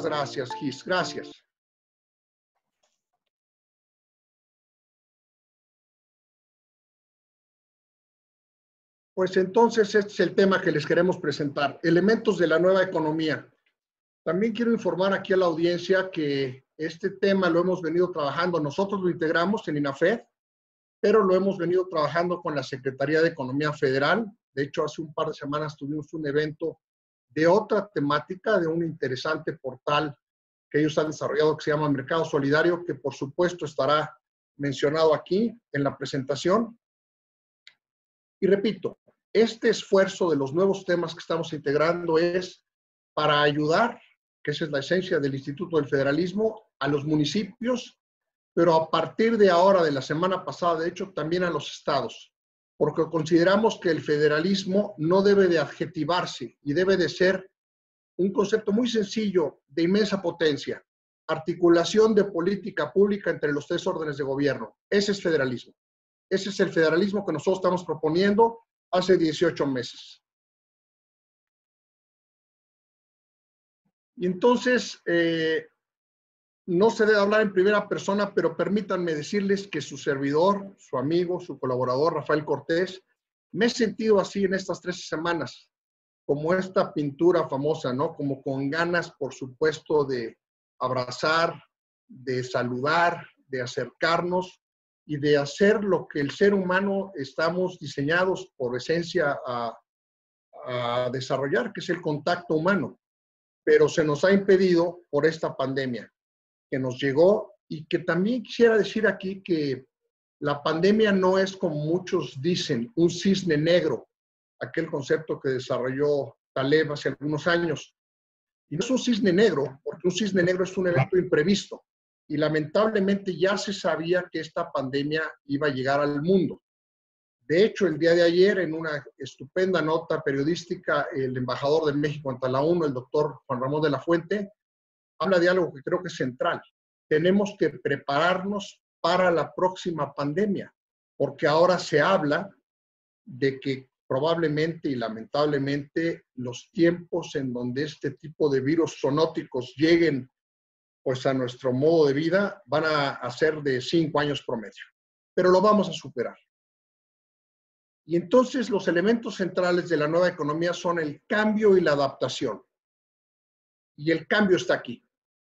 gracias, Gis. Gracias. Pues entonces este es el tema que les queremos presentar, elementos de la nueva economía. También quiero informar aquí a la audiencia que este tema lo hemos venido trabajando, nosotros lo integramos en INAFED, pero lo hemos venido trabajando con la Secretaría de Economía Federal. De hecho, hace un par de semanas tuvimos un evento de otra temática, de un interesante portal que ellos han desarrollado que se llama Mercado Solidario, que por supuesto estará mencionado aquí en la presentación. Y repito, este esfuerzo de los nuevos temas que estamos integrando es para ayudar, que esa es la esencia del Instituto del Federalismo, a los municipios, pero a partir de ahora, de la semana pasada, de hecho, también a los estados, porque consideramos que el federalismo no debe de adjetivarse y debe de ser un concepto muy sencillo de inmensa potencia, articulación de política pública entre los tres órdenes de gobierno. Ese es federalismo. Ese es el federalismo que nosotros estamos proponiendo hace 18 meses. Y entonces, no se debe hablar en primera persona, pero permítanme decirles que su servidor, su amigo, su colaborador, Rafael Cortés, me he sentido así en estas 13 semanas, como esta pintura famosa, ¿no? Como con ganas, por supuesto, de abrazar, de saludar, de acercarnos y de hacer lo que el ser humano estamos diseñados por esencia a desarrollar, que es el contacto humano. Pero se nos ha impedido por esta pandemia que nos llegó, y que también quisiera decir aquí que la pandemia no es, como muchos dicen, un cisne negro, aquel concepto que desarrolló Taleb hace algunos años. Y no es un cisne negro, porque un cisne negro es un evento imprevisto. Y lamentablemente ya se sabía que esta pandemia iba a llegar al mundo. De hecho, el día de ayer, en una estupenda nota periodística, el embajador de México ante la ONU, el doctor Juan Ramón de la Fuente, habla de algo que creo que es central. Tenemos que prepararnos para la próxima pandemia, porque ahora se habla de que probablemente y lamentablemente los tiempos en donde este tipo de virus zoonóticos lleguen pues a nuestro modo de vida van a ser de 5 años promedio, pero lo vamos a superar. Y entonces los elementos centrales de la nueva economía son el cambio y la adaptación. Y el cambio está aquí.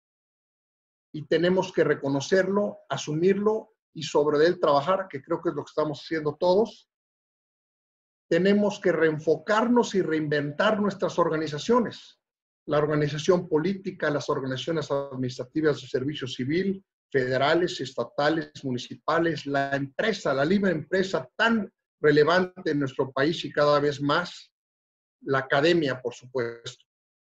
Y tenemos que reconocerlo, asumirlo y sobre él trabajar, que creo que es lo que estamos haciendo todos. Tenemos que reenfocarnos y reinventar nuestras organizaciones. La organización política, las organizaciones administrativas de servicio civil, federales, estatales, municipales, la empresa, la libre empresa tan relevante en nuestro país y cada vez más, la academia, por supuesto.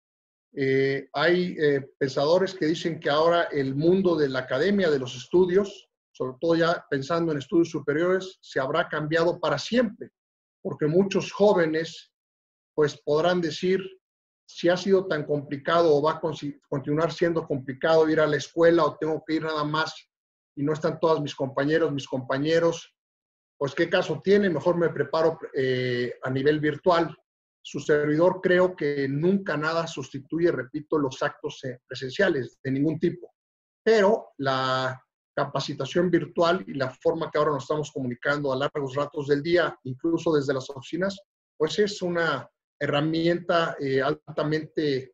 Hay pensadores que dicen que ahora el mundo de la academia, de los estudios, sobre todo ya pensando en estudios superiores, se habrá cambiado para siempre, porque muchos jóvenes pues podrán decir si ha sido tan complicado o va a continuar siendo complicado ir a la escuela o tengo que ir nada más y no están todos mis compañeros, pues qué caso tiene, mejor me preparo a nivel virtual. Su servidor creo que nunca nada sustituye, repito, los actos presenciales de ningún tipo, pero la capacitación virtual y la forma que ahora nos estamos comunicando a largos ratos del día, incluso desde las oficinas, pues es una herramienta altamente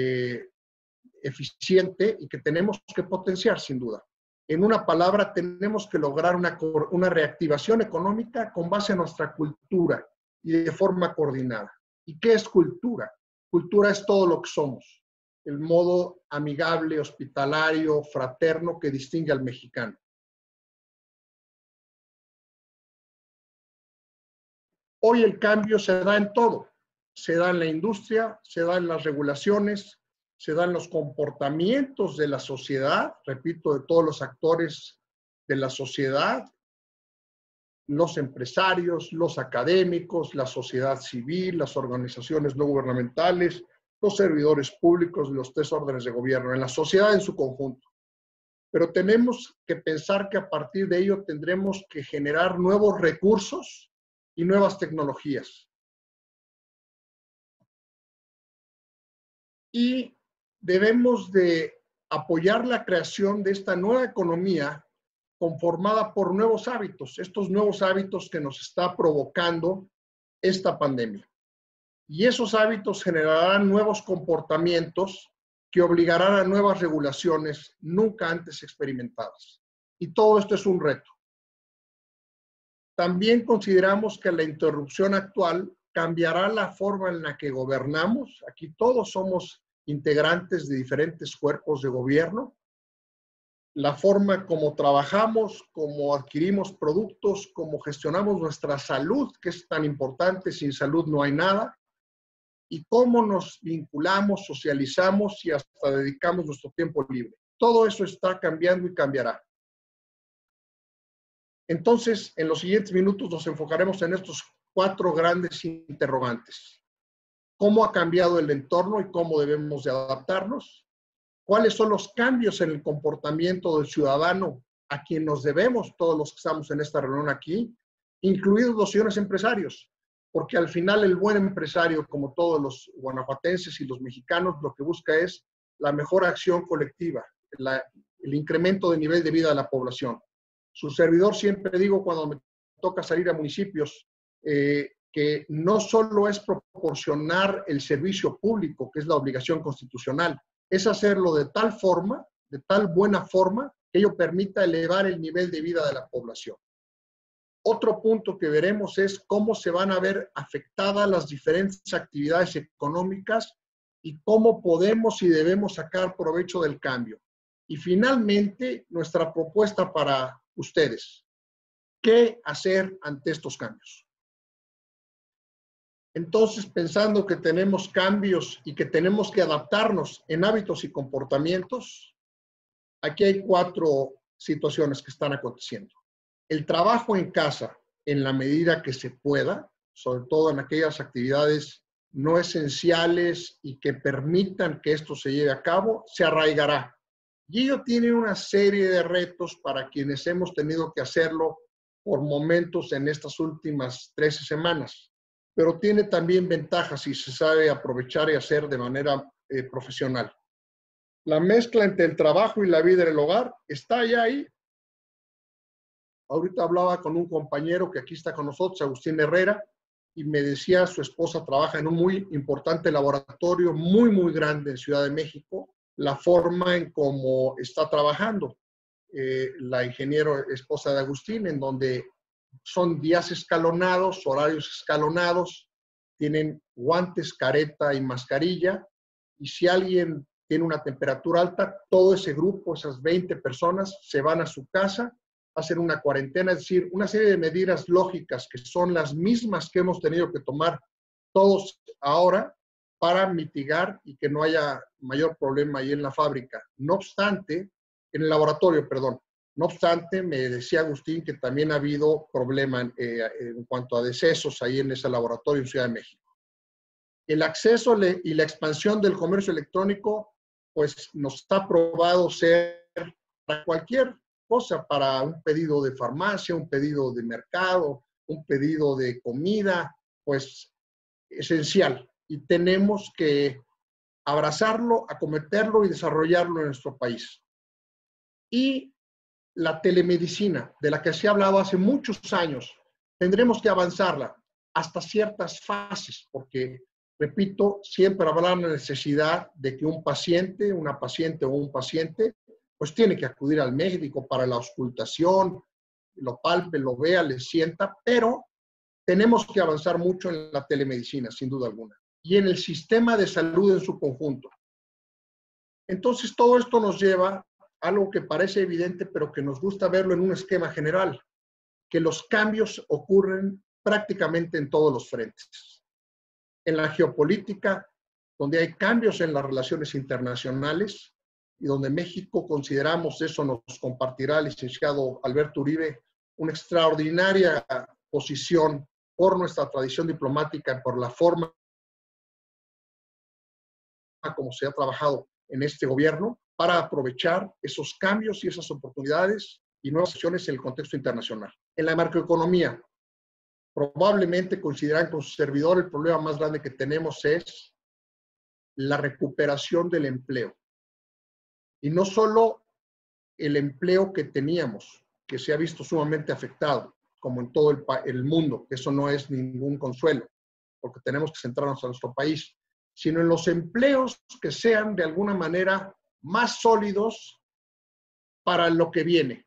eficiente y que tenemos que potenciar sin duda. En una palabra, tenemos que lograr una reactivación económica con base en nuestra cultura y de forma coordinada. ¿Y qué es cultura? Cultura es todo lo que somos, el modo amigable, hospitalario, fraterno que distingue al mexicano. Hoy el cambio se da en todo, se da en la industria, se da en las regulaciones, se dan los comportamientos de la sociedad, repito, de todos los actores de la sociedad, los empresarios, los académicos, la sociedad civil, las organizaciones no gubernamentales, los servidores públicos, los tres órdenes de gobierno, en la sociedad en su conjunto. Pero tenemos que pensar que a partir de ello tendremos que generar nuevos recursos y nuevas tecnologías. Y debemos de apoyar la creación de esta nueva economía conformada por nuevos hábitos, estos nuevos hábitos que nos está provocando esta pandemia. Y esos hábitos generarán nuevos comportamientos que obligarán a nuevas regulaciones nunca antes experimentadas. Y todo esto es un reto. También consideramos que la interrupción actual cambiará la forma en la que gobernamos. Aquí todos somos integrantes de diferentes cuerpos de gobierno. La forma como trabajamos, como adquirimos productos, como gestionamos nuestra salud, que es tan importante, sin salud no hay nada, y cómo nos vinculamos, socializamos y hasta dedicamos nuestro tiempo libre. Todo eso está cambiando y cambiará. Entonces, en los siguientes minutos nos enfocaremos en estos 4 grandes interrogantes. ¿Cómo ha cambiado el entorno y cómo debemos de adaptarnos? ¿Cuáles son los cambios en el comportamiento del ciudadano a quien nos debemos todos los que estamos en esta reunión aquí, incluidos los señores empresarios? Porque al final el buen empresario, como todos los guanajuatenses y los mexicanos, lo que busca es la mejor acción colectiva, el incremento de nivel de vida de la población. Su servidor siempre digo cuando me toca salir a municipios que no solo es proporcionar el servicio público, que es la obligación constitucional, es hacerlo de tal forma, de tal buena forma, que ello permita elevar el nivel de vida de la población. Otro punto que veremos es cómo se van a ver afectadas las diferentes actividades económicas y cómo podemos y debemos sacar provecho del cambio. Y finalmente, nuestra propuesta para ustedes. ¿Qué hacer ante estos cambios? Entonces, pensando que tenemos cambios y que tenemos que adaptarnos en hábitos y comportamientos, aquí hay 4 situaciones que están aconteciendo. El trabajo en casa, en la medida que se pueda, sobre todo en aquellas actividades no esenciales y que permitan que esto se lleve a cabo, se arraigará. Y ello tiene una serie de retos para quienes hemos tenido que hacerlo por momentos en estas últimas 13 semanas. Pero tiene también ventajas si se sabe aprovechar y hacer de manera profesional. La mezcla entre el trabajo y la vida en el hogar está ya ahí. Ahorita hablaba con un compañero que aquí está con nosotros, Agustín Herrera, y me decía, su esposa trabaja en un muy importante laboratorio, muy grande en Ciudad de México, la forma en cómo está trabajando la ingeniero esposa de Agustín, en donde son días escalonados, horarios escalonados, tienen guantes, careta y mascarilla, y si alguien tiene una temperatura alta, todo ese grupo, esas 20 personas, se van a su casa, hacen una cuarentena, es decir, una serie de medidas lógicas que son las mismas que hemos tenido que tomar todos ahora para mitigar y que no haya mayor problema ahí en la fábrica. No obstante, en el laboratorio, perdón. No obstante, me decía Agustín que también ha habido problema en cuanto a decesos ahí en ese laboratorio en Ciudad de México. El acceso y la expansión del comercio electrónico, pues nos ha probado ser para cualquier cosa, para un pedido de farmacia, un pedido de mercado, un pedido de comida, pues esencial. Y tenemos que abrazarlo, acometerlo y desarrollarlo en nuestro país. Y la telemedicina, de la que se ha hablado hace muchos años, tendremos que avanzarla hasta ciertas fases, porque, repito, siempre habrá la necesidad de que un paciente, una paciente o un paciente, pues tiene que acudir al médico para la auscultación, lo palpe, lo vea, le sienta, pero tenemos que avanzar mucho en la telemedicina, sin duda alguna, y en el sistema de salud en su conjunto. Entonces, todo esto nos lleva a algo que parece evidente, pero que nos gusta verlo en un esquema general, que los cambios ocurren prácticamente en todos los frentes. En la geopolítica, donde hay cambios en las relaciones internacionales y donde México, consideramos, eso nos compartirá el licenciado Alberto Uribe, una extraordinaria posición por nuestra tradición diplomática, por la forma como se ha trabajado en este gobierno para aprovechar esos cambios y esas oportunidades y nuevas acciones en el contexto internacional. En la macroeconomía, probablemente consideran con su servidor el problema más grande que tenemos es la recuperación del empleo. Y no solo el empleo que teníamos, que se ha visto sumamente afectado, como en todo el mundo, que eso no es ningún consuelo, porque tenemos que centrarnos en nuestro país, sino en los empleos que sean de alguna manera más sólidos para lo que viene.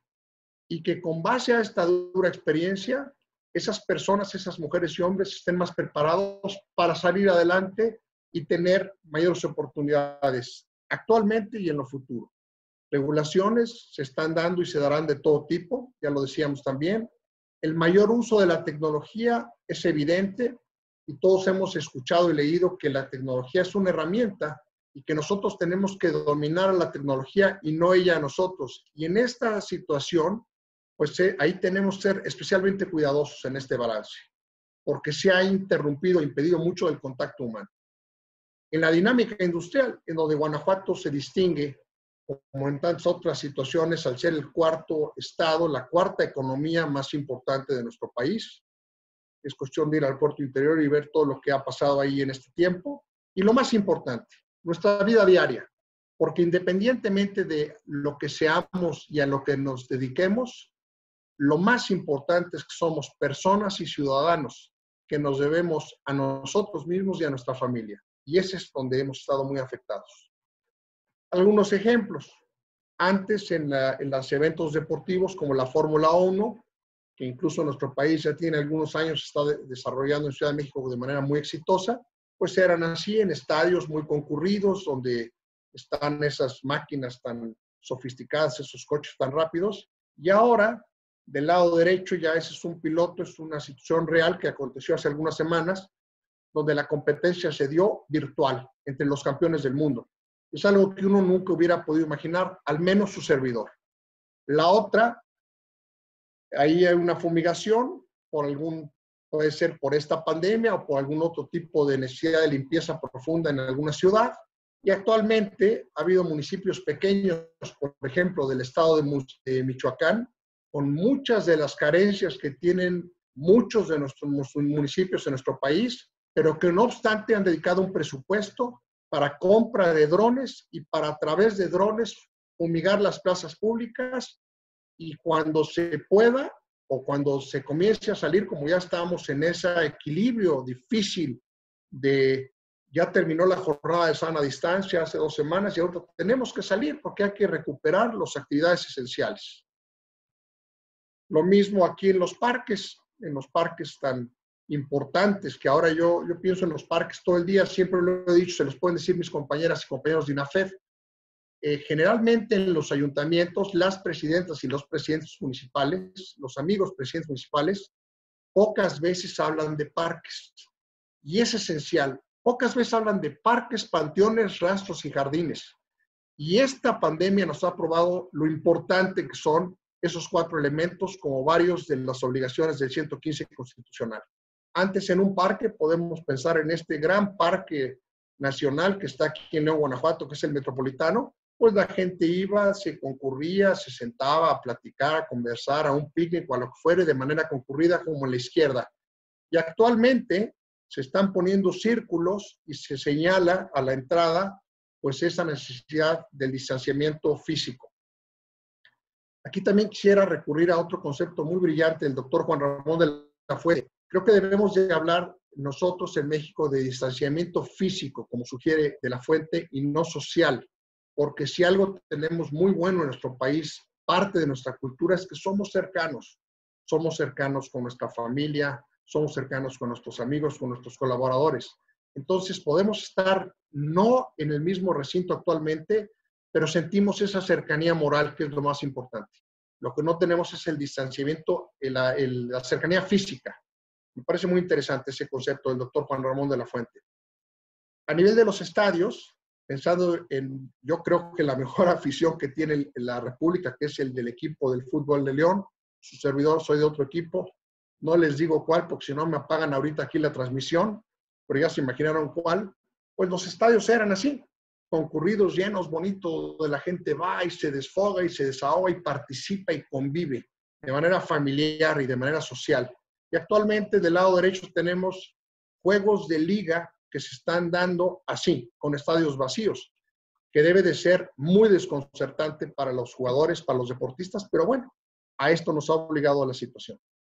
Y que con base a esta dura experiencia, esas personas, esas mujeres y hombres estén más preparados para salir adelante y tener mayores oportunidades actualmente y en lo futuro. Regulaciones se están dando y se darán de todo tipo, ya lo decíamos también. El mayor uso de la tecnología es evidente y todos hemos escuchado y leído que la tecnología es una herramienta y que nosotros tenemos que dominar a la tecnología y no ella a nosotros. Y en esta situación, pues ahí tenemos que ser especialmente cuidadosos en este balance, porque se ha impedido mucho el contacto humano. En la dinámica industrial, en donde Guanajuato se distingue, como en tantas otras situaciones, al ser el cuarto estado, la cuarta economía más importante de nuestro país. Es cuestión de ir al puerto interior y ver todo lo que ha pasado ahí en este tiempo. Y lo más importante, nuestra vida diaria, porque independientemente de lo que seamos y a lo que nos dediquemos, lo más importante es que somos personas y ciudadanos que nos debemos a nosotros mismos y a nuestra familia. Y ese es donde hemos estado muy afectados. Algunos ejemplos. Antes en los eventos deportivos como la Fórmula 1, que incluso nuestro país ya tiene algunos años, está desarrollando en Ciudad de México de manera muy exitosa, pues eran así en estadios muy concurridos, donde están esas máquinas tan sofisticadas, esos coches tan rápidos. Y ahora, del lado derecho, ya ese es un piloto, es una situación real que aconteció hace algunas semanas, donde la competencia se dio virtual entre los campeones del mundo. Es algo que uno nunca hubiera podido imaginar, al menos su servidor. La otra, ahí hay una fumigación, puede ser por esta pandemia o por algún otro tipo de necesidad de limpieza profunda en alguna ciudad. Y actualmente ha habido municipios pequeños, por ejemplo, del estado de Michoacán, con muchas de las carencias que tienen muchos de nuestros municipios en nuestro país, pero que no obstante han dedicado un presupuesto para compra de drones y para a través de drones fumigar las plazas públicas, y cuando se pueda o cuando se comience a salir, como ya estamos en ese equilibrio difícil de ya terminó la jornada de sana distancia hace 2 semanas y ahora tenemos que salir porque hay que recuperar las actividades esenciales. Lo mismo aquí en los parques tan importantes, que ahora yo pienso en los parques todo el día, siempre lo he dicho, se los pueden decir mis compañeras y compañeros de INAFED. Generalmente en los ayuntamientos, las presidentas y los presidentes municipales, los amigos presidentes municipales, pocas veces hablan de parques. Y es esencial. Pocas veces hablan de parques, panteones, rastros y jardines. Y esta pandemia nos ha probado lo importante que son esos 4 elementos como varios de las obligaciones del 115 constitucional. Antes en un parque podemos pensar en este gran parque nacional que está aquí en León, Guanajuato, que es el Metropolitano. Pues la gente iba, se concurría, se sentaba a platicar, a conversar, a un picnic o a lo que fuere de manera concurrida como en la izquierda. Y actualmente se están poniendo círculos y se señala a la entrada pues esa necesidad del distanciamiento físico. Aquí también quisiera recurrir a otro concepto muy brillante del doctor Juan Ramón de la Fuente. Creo que debemos de hablar nosotros en México de distanciamiento físico, como sugiere de la Fuente, y no social. Porque si algo tenemos muy bueno en nuestro país, parte de nuestra cultura es que somos cercanos con nuestra familia, somos cercanos con nuestros amigos, con nuestros colaboradores. Entonces podemos estar no en el mismo recinto actualmente, pero sentimos esa cercanía moral que es lo más importante. Lo que no tenemos es el distanciamiento, la cercanía física. Me parece muy interesante ese concepto del doctor Juan Ramón de la Fuente. A nivel de los estadios, pensando en, yo creo que la mejor afición que tiene la República, que es el del equipo del fútbol de León, su servidor, soy de otro equipo, no les digo cuál, porque si no me apagan ahorita aquí la transmisión, pero ya se imaginaron cuál. Pues los estadios eran así, concurridos, llenos, bonitos, donde la gente va y se desfoga y se desahoga y participa y convive de manera familiar y de manera social. Y actualmente del lado derecho tenemos juegos de liga que se están dando así, con estadios vacíos, que debe de ser muy desconcertante para los jugadores, para los deportistas, pero bueno, a esto nos ha obligado a la situación.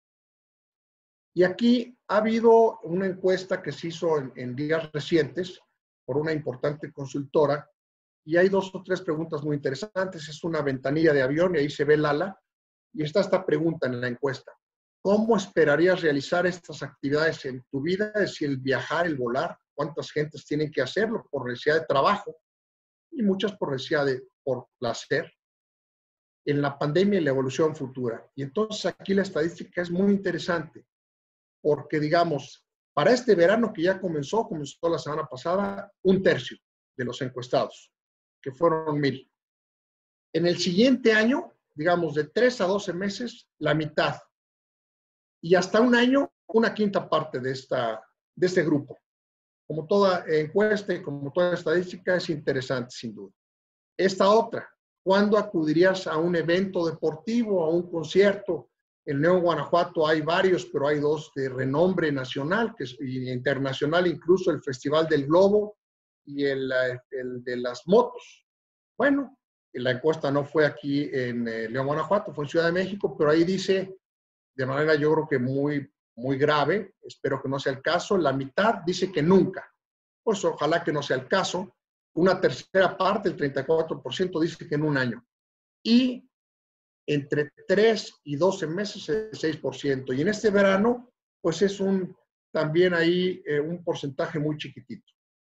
Y aquí ha habido una encuesta que se hizo en días recientes por una importante consultora y hay 2 o 3 preguntas muy interesantes. Es una ventanilla de avión y ahí se ve el ala y está esta pregunta en la encuesta. ¿Cómo esperarías realizar estas actividades en tu vida? Es decir, el viajar, el volar. ¿Cuántas gentes tienen que hacerlo por necesidad de trabajo? Y muchas por necesidad por placer. En la pandemia y la evolución futura. Y entonces aquí la estadística es muy interesante. Porque, digamos, para este verano que ya comenzó la semana pasada, 1/3 de los encuestados, que fueron 1,000. En el siguiente año, digamos, de 3 a 12 meses, la mitad. Y hasta un año, 1/5 parte de este grupo. Como toda encuesta y como toda estadística, es interesante, sin duda. Esta otra, ¿cuándo acudirías a un evento deportivo, a un concierto? En León, Guanajuato hay varios, pero hay 2 de renombre nacional y internacional, incluso el Festival del Globo y el de las motos. Bueno, la encuesta no fue aquí en León, Guanajuato, fue en Ciudad de México, pero ahí dice, de manera yo creo que muy, muy grave, espero que no sea el caso, la mitad dice que nunca. Pues ojalá que no sea el caso. Una tercera parte, el 34%, dice que en un año. Y entre 3 y 12 meses, el 6%. Y en este verano, pues es también ahí un porcentaje muy chiquitito.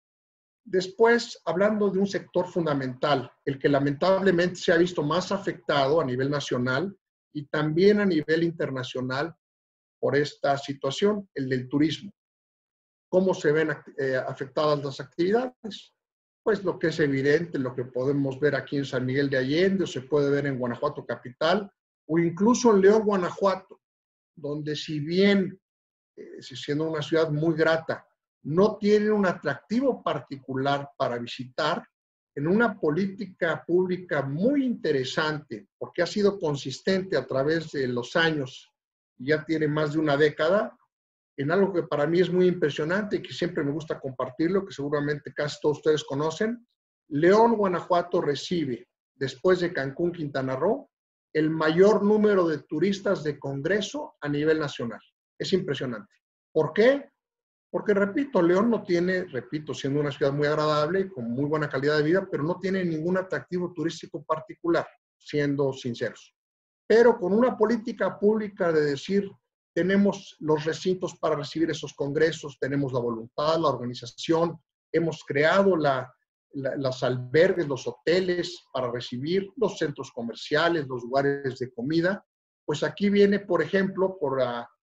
Después, hablando de un sector fundamental, el que lamentablemente se ha visto más afectado a nivel nacional y también a nivel internacional por esta situación, el del turismo. ¿Cómo se ven afectadas las actividades? Pues lo que es evidente, lo que podemos ver aquí en San Miguel de Allende, o se puede ver en Guanajuato capital, o incluso en León, Guanajuato, donde si bien, siendo una ciudad muy grata, no tiene un atractivo particular para visitar, en una política pública muy interesante, porque ha sido consistente a través de los años, ya tiene más de una década, en algo que para mí es muy impresionante y que siempre me gusta compartirlo, que seguramente casi todos ustedes conocen. León, Guanajuato recibe, después de Cancún, Quintana Roo, el mayor número de turistas de congreso a nivel nacional. Es impresionante. ¿Por qué? Porque, repito, León no tiene, siendo una ciudad muy agradable, con muy buena calidad de vida, pero no tiene ningún atractivo turístico particular, siendo sinceros. Pero con una política pública de decir, tenemos los recintos para recibir esos congresos, tenemos la voluntad, la organización, hemos creado las albergues, los hoteles para recibir, los centros comerciales, los lugares de comida. Pues aquí viene, por ejemplo, por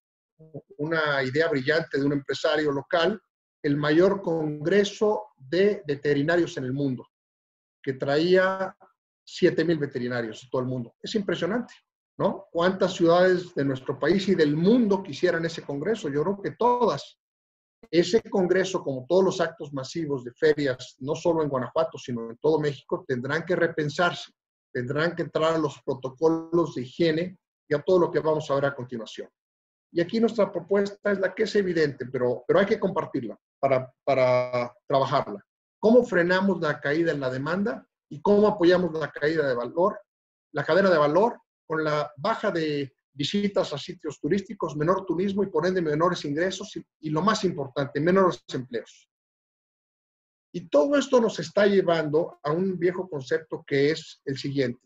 una idea brillante de un empresario local, el mayor congreso de veterinarios en el mundo, que traía 7,000 veterinarios de todo el mundo. Es impresionante, ¿no? ¿Cuántas ciudades de nuestro país y del mundo quisieran ese congreso? Yo creo que todas. Ese congreso, como todos los actos masivos de ferias, no solo en Guanajuato, sino en todo México, tendrán que repensarse, tendrán que entrar a los protocolos de higiene y a todo lo que vamos a ver a continuación. Y aquí nuestra propuesta es la que es evidente, pero hay que compartirla para trabajarla. ¿Cómo frenamos la caída en la demanda y cómo apoyamos la caída de valor, la cadena de valor, con la baja de visitas a sitios turísticos, menor turismo y por ende menores ingresos y lo más importante, menores empleos? Y todo esto nos está llevando a un viejo concepto que es el siguiente.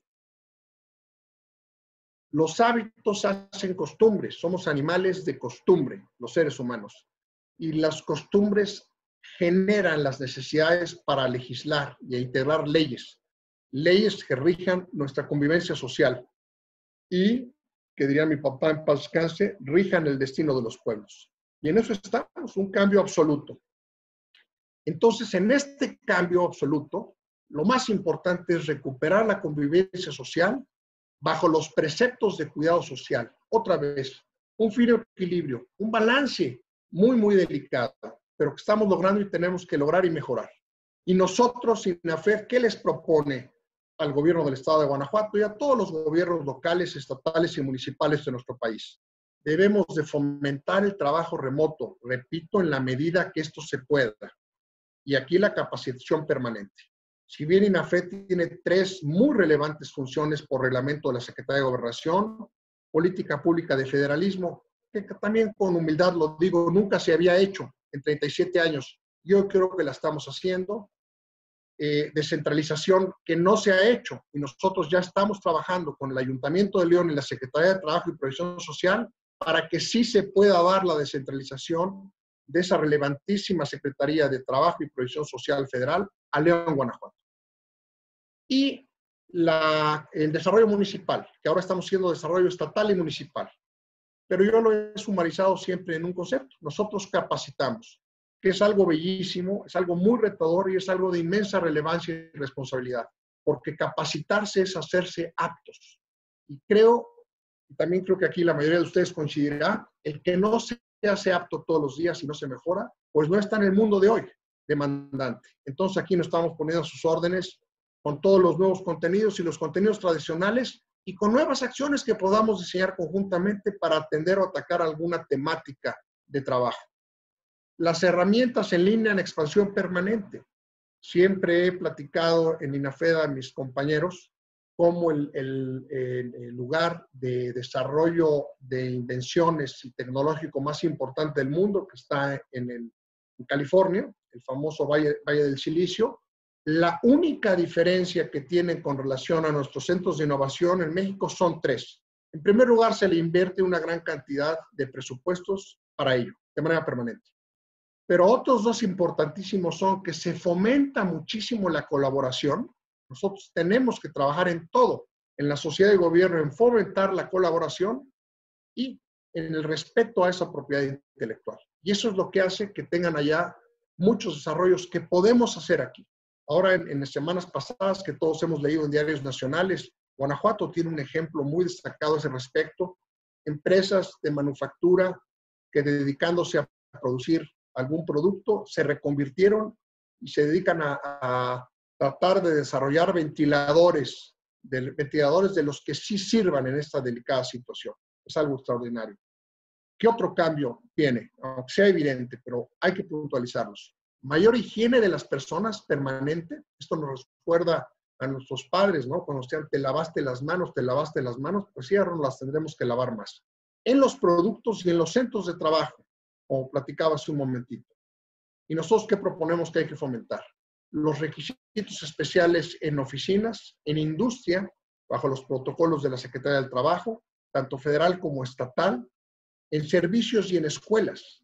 Los hábitos hacen costumbres, somos animales de costumbre, los seres humanos. Y las costumbres generan las necesidades para legislar y integrar leyes. Leyes que rijan nuestra convivencia social y, que diría mi papá en paz descanse, rijan el destino de los pueblos. Y en eso estamos, un cambio absoluto. Entonces, en este cambio absoluto, lo más importante es recuperar la convivencia social bajo los preceptos de cuidado social. Otra vez, un fino equilibrio, un balance muy, muy delicado, pero que estamos logrando y tenemos que lograr y mejorar. Y nosotros, INAFED, ¿qué les propone al gobierno del estado de Guanajuato y a todos los gobiernos locales, estatales y municipales de nuestro país? Debemos de fomentar el trabajo remoto, repito, en la medida que esto se pueda. y aquí la capacitación permanente. Si bien INAFED tiene 3 muy relevantes funciones por reglamento de la Secretaría de Gobernación, política pública de federalismo, que también con humildad lo digo, nunca se había hecho en 37 años. Yo creo que la estamos haciendo. Descentralización que no se ha hecho y nosotros ya estamos trabajando con el Ayuntamiento de León y la Secretaría de Trabajo y Previsión Social para que sí se pueda dar la descentralización de esa relevantísima Secretaría de Trabajo y Previsión Social Federal a León, Guanajuato. Y el desarrollo municipal, que ahora estamos haciendo desarrollo estatal y municipal. Pero yo lo he sumarizado siempre en un concepto. Nosotros capacitamos, que es algo bellísimo, es algo muy retador y es algo de inmensa relevancia y responsabilidad, porque capacitarse es hacerse aptos. Y también creo que aquí la mayoría de ustedes coincidirá, el que no se hace apto todos los días y no se mejora, pues no está en el mundo de hoy, demandante. Entonces aquí nos estamos poniendo a sus órdenes con todos los nuevos contenidos y los contenidos tradicionales y con nuevas acciones que podamos diseñar conjuntamente para atender o atacar alguna temática de trabajo. Las herramientas en línea en expansión permanente. Siempre he platicado en INAFED a mis compañeros como el lugar de desarrollo de invenciones y tecnológico más importante del mundo, que está en California, el famoso Valle del Silicio. La única diferencia que tienen con relación a nuestros centros de innovación en México son 3. En primer lugar, se le invierte una gran cantidad de presupuestos para ello, de manera permanente. Pero otros 2 importantísimos son que se fomenta muchísimo la colaboración. Nosotros tenemos que trabajar en todo, en la sociedad y gobierno, en fomentar la colaboración y en el respeto a esa propiedad intelectual. Y eso es lo que hace que tengan allá muchos desarrollos que podemos hacer aquí. Ahora, en las semanas pasadas que todos hemos leído en diarios nacionales, Guanajuato tiene un ejemplo muy destacado a ese respecto. Empresas de manufactura que dedicándose a producir algún producto se reconvirtieron y se dedican a tratar de desarrollar ventiladores de los que sí sirvan en esta delicada situación. Es algo extraordinario. ¿Qué otro cambio tiene? Aunque sea evidente, pero hay que puntualizarlos. Mayor higiene de las personas permanente. Esto nos recuerda a nuestros padres, ¿no? Cuando decían, te lavaste las manos, pues sí, ahora nos las tendremos que lavar más. En los productos y en los centros de trabajo, como platicaba hace un momentito. ¿Y nosotros qué proponemos que hay que fomentar? Los requisitos especiales en oficinas, en industria, bajo los protocolos de la Secretaría del Trabajo, tanto federal como estatal, en servicios y en escuelas.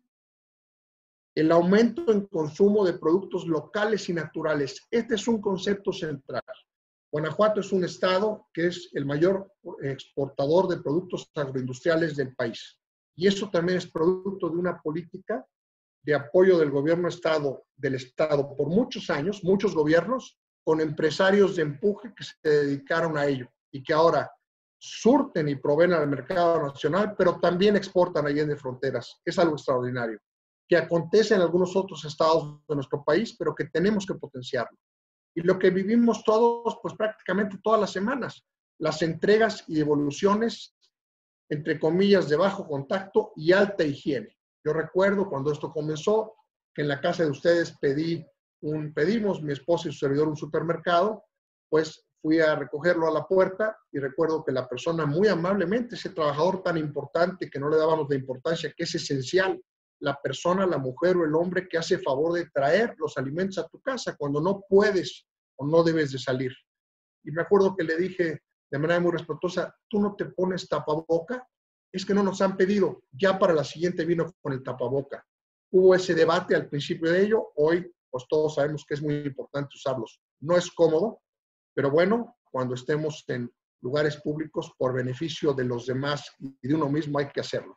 El aumento en consumo de productos locales y naturales. Este es un concepto central. Guanajuato es un estado que es el mayor exportador de productos agroindustriales del país. Y eso también es producto de una política de apoyo del gobierno del estado por muchos años, muchos gobiernos, con empresarios de empuje que se dedicaron a ello y que ahora surten y proveen al mercado nacional, pero también exportan allá de fronteras. Es algo extraordinario, que acontece en algunos otros estados de nuestro país, pero que tenemos que potenciarlo. Y lo que vivimos todos, pues prácticamente todas las semanas, las entregas y devoluciones, entre comillas, de bajo contacto y alta higiene. Yo recuerdo cuando esto comenzó, que en la casa de ustedes pedimos, mi esposa y su servidor, un supermercado, pues fui a recogerlo a la puerta y recuerdo que la persona muy amablemente, ese trabajador tan importante que no le dábamos la importancia, que es esencial, la persona, la mujer o el hombre que hace favor de traer los alimentos a tu casa cuando no puedes o no debes de salir. Y me acuerdo que le dije de manera muy respetuosa, ¿tú no te pones tapaboca? Es que no nos han pedido, ya para la siguiente vino con el tapaboca. Hubo ese debate al principio de ello, hoy pues todos sabemos que es muy importante usarlos. No es cómodo, pero bueno, cuando estemos en lugares públicos por beneficio de los demás y de uno mismo hay que hacerlo.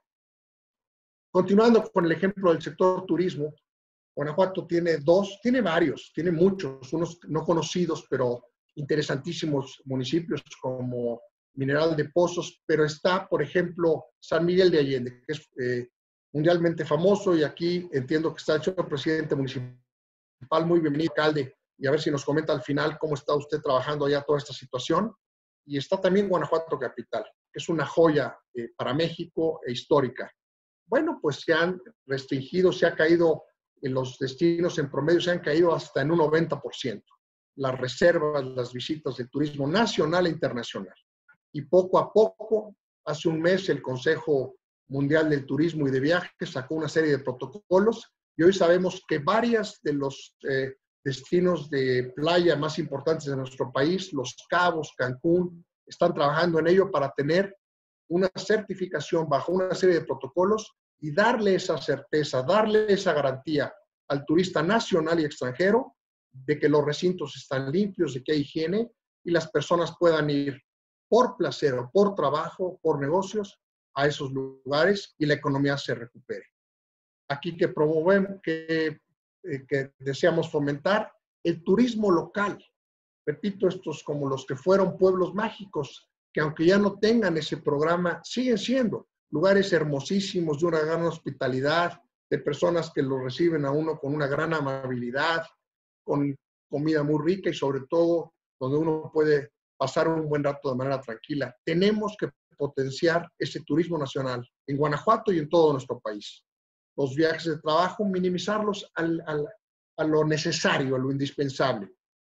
Continuando con el ejemplo del sector turismo, Guanajuato tiene varios, tiene muchos, unos no conocidos, pero interesantísimos municipios como Mineral de Pozos, pero está, por ejemplo, San Miguel de Allende, que es mundialmente famoso y aquí entiendo que está hecho el presidente municipal. Muy bienvenido, alcalde, y a ver si nos comenta al final cómo está usted trabajando allá toda esta situación. Y está también Guanajuato Capital, que es una joya para México e histórica. Bueno, pues se han restringido, se ha caído los destinos en promedio se han caído hasta en un 90%. Las reservas, las visitas de turismo nacional e internacional. Y poco a poco, hace un mes, el Consejo Mundial del Turismo y de Viajes sacó una serie de protocolos y hoy sabemos que varios de los destinos de playa más importantes de nuestro país, Los Cabos, Cancún, están trabajando en ello para tener una certificación bajo una serie de protocolos y darle esa certeza, darle esa garantía al turista nacional y extranjero de que los recintos están limpios, de que hay higiene y las personas puedan ir por placer o por trabajo, por negocios, a esos lugares y la economía se recupere. Aquí que promovemos, que deseamos fomentar el turismo local. Repito, estos como los que fueron pueblos mágicos, que aunque ya no tengan ese programa, siguen siendo lugares hermosísimos, de una gran hospitalidad, de personas que lo reciben a uno con una gran amabilidad, con comida muy rica y sobre todo donde uno puede pasar un buen rato de manera tranquila. Tenemos que potenciar ese turismo nacional en Guanajuato y en todo nuestro país. Los viajes de trabajo, minimizarlos a lo necesario, a lo indispensable.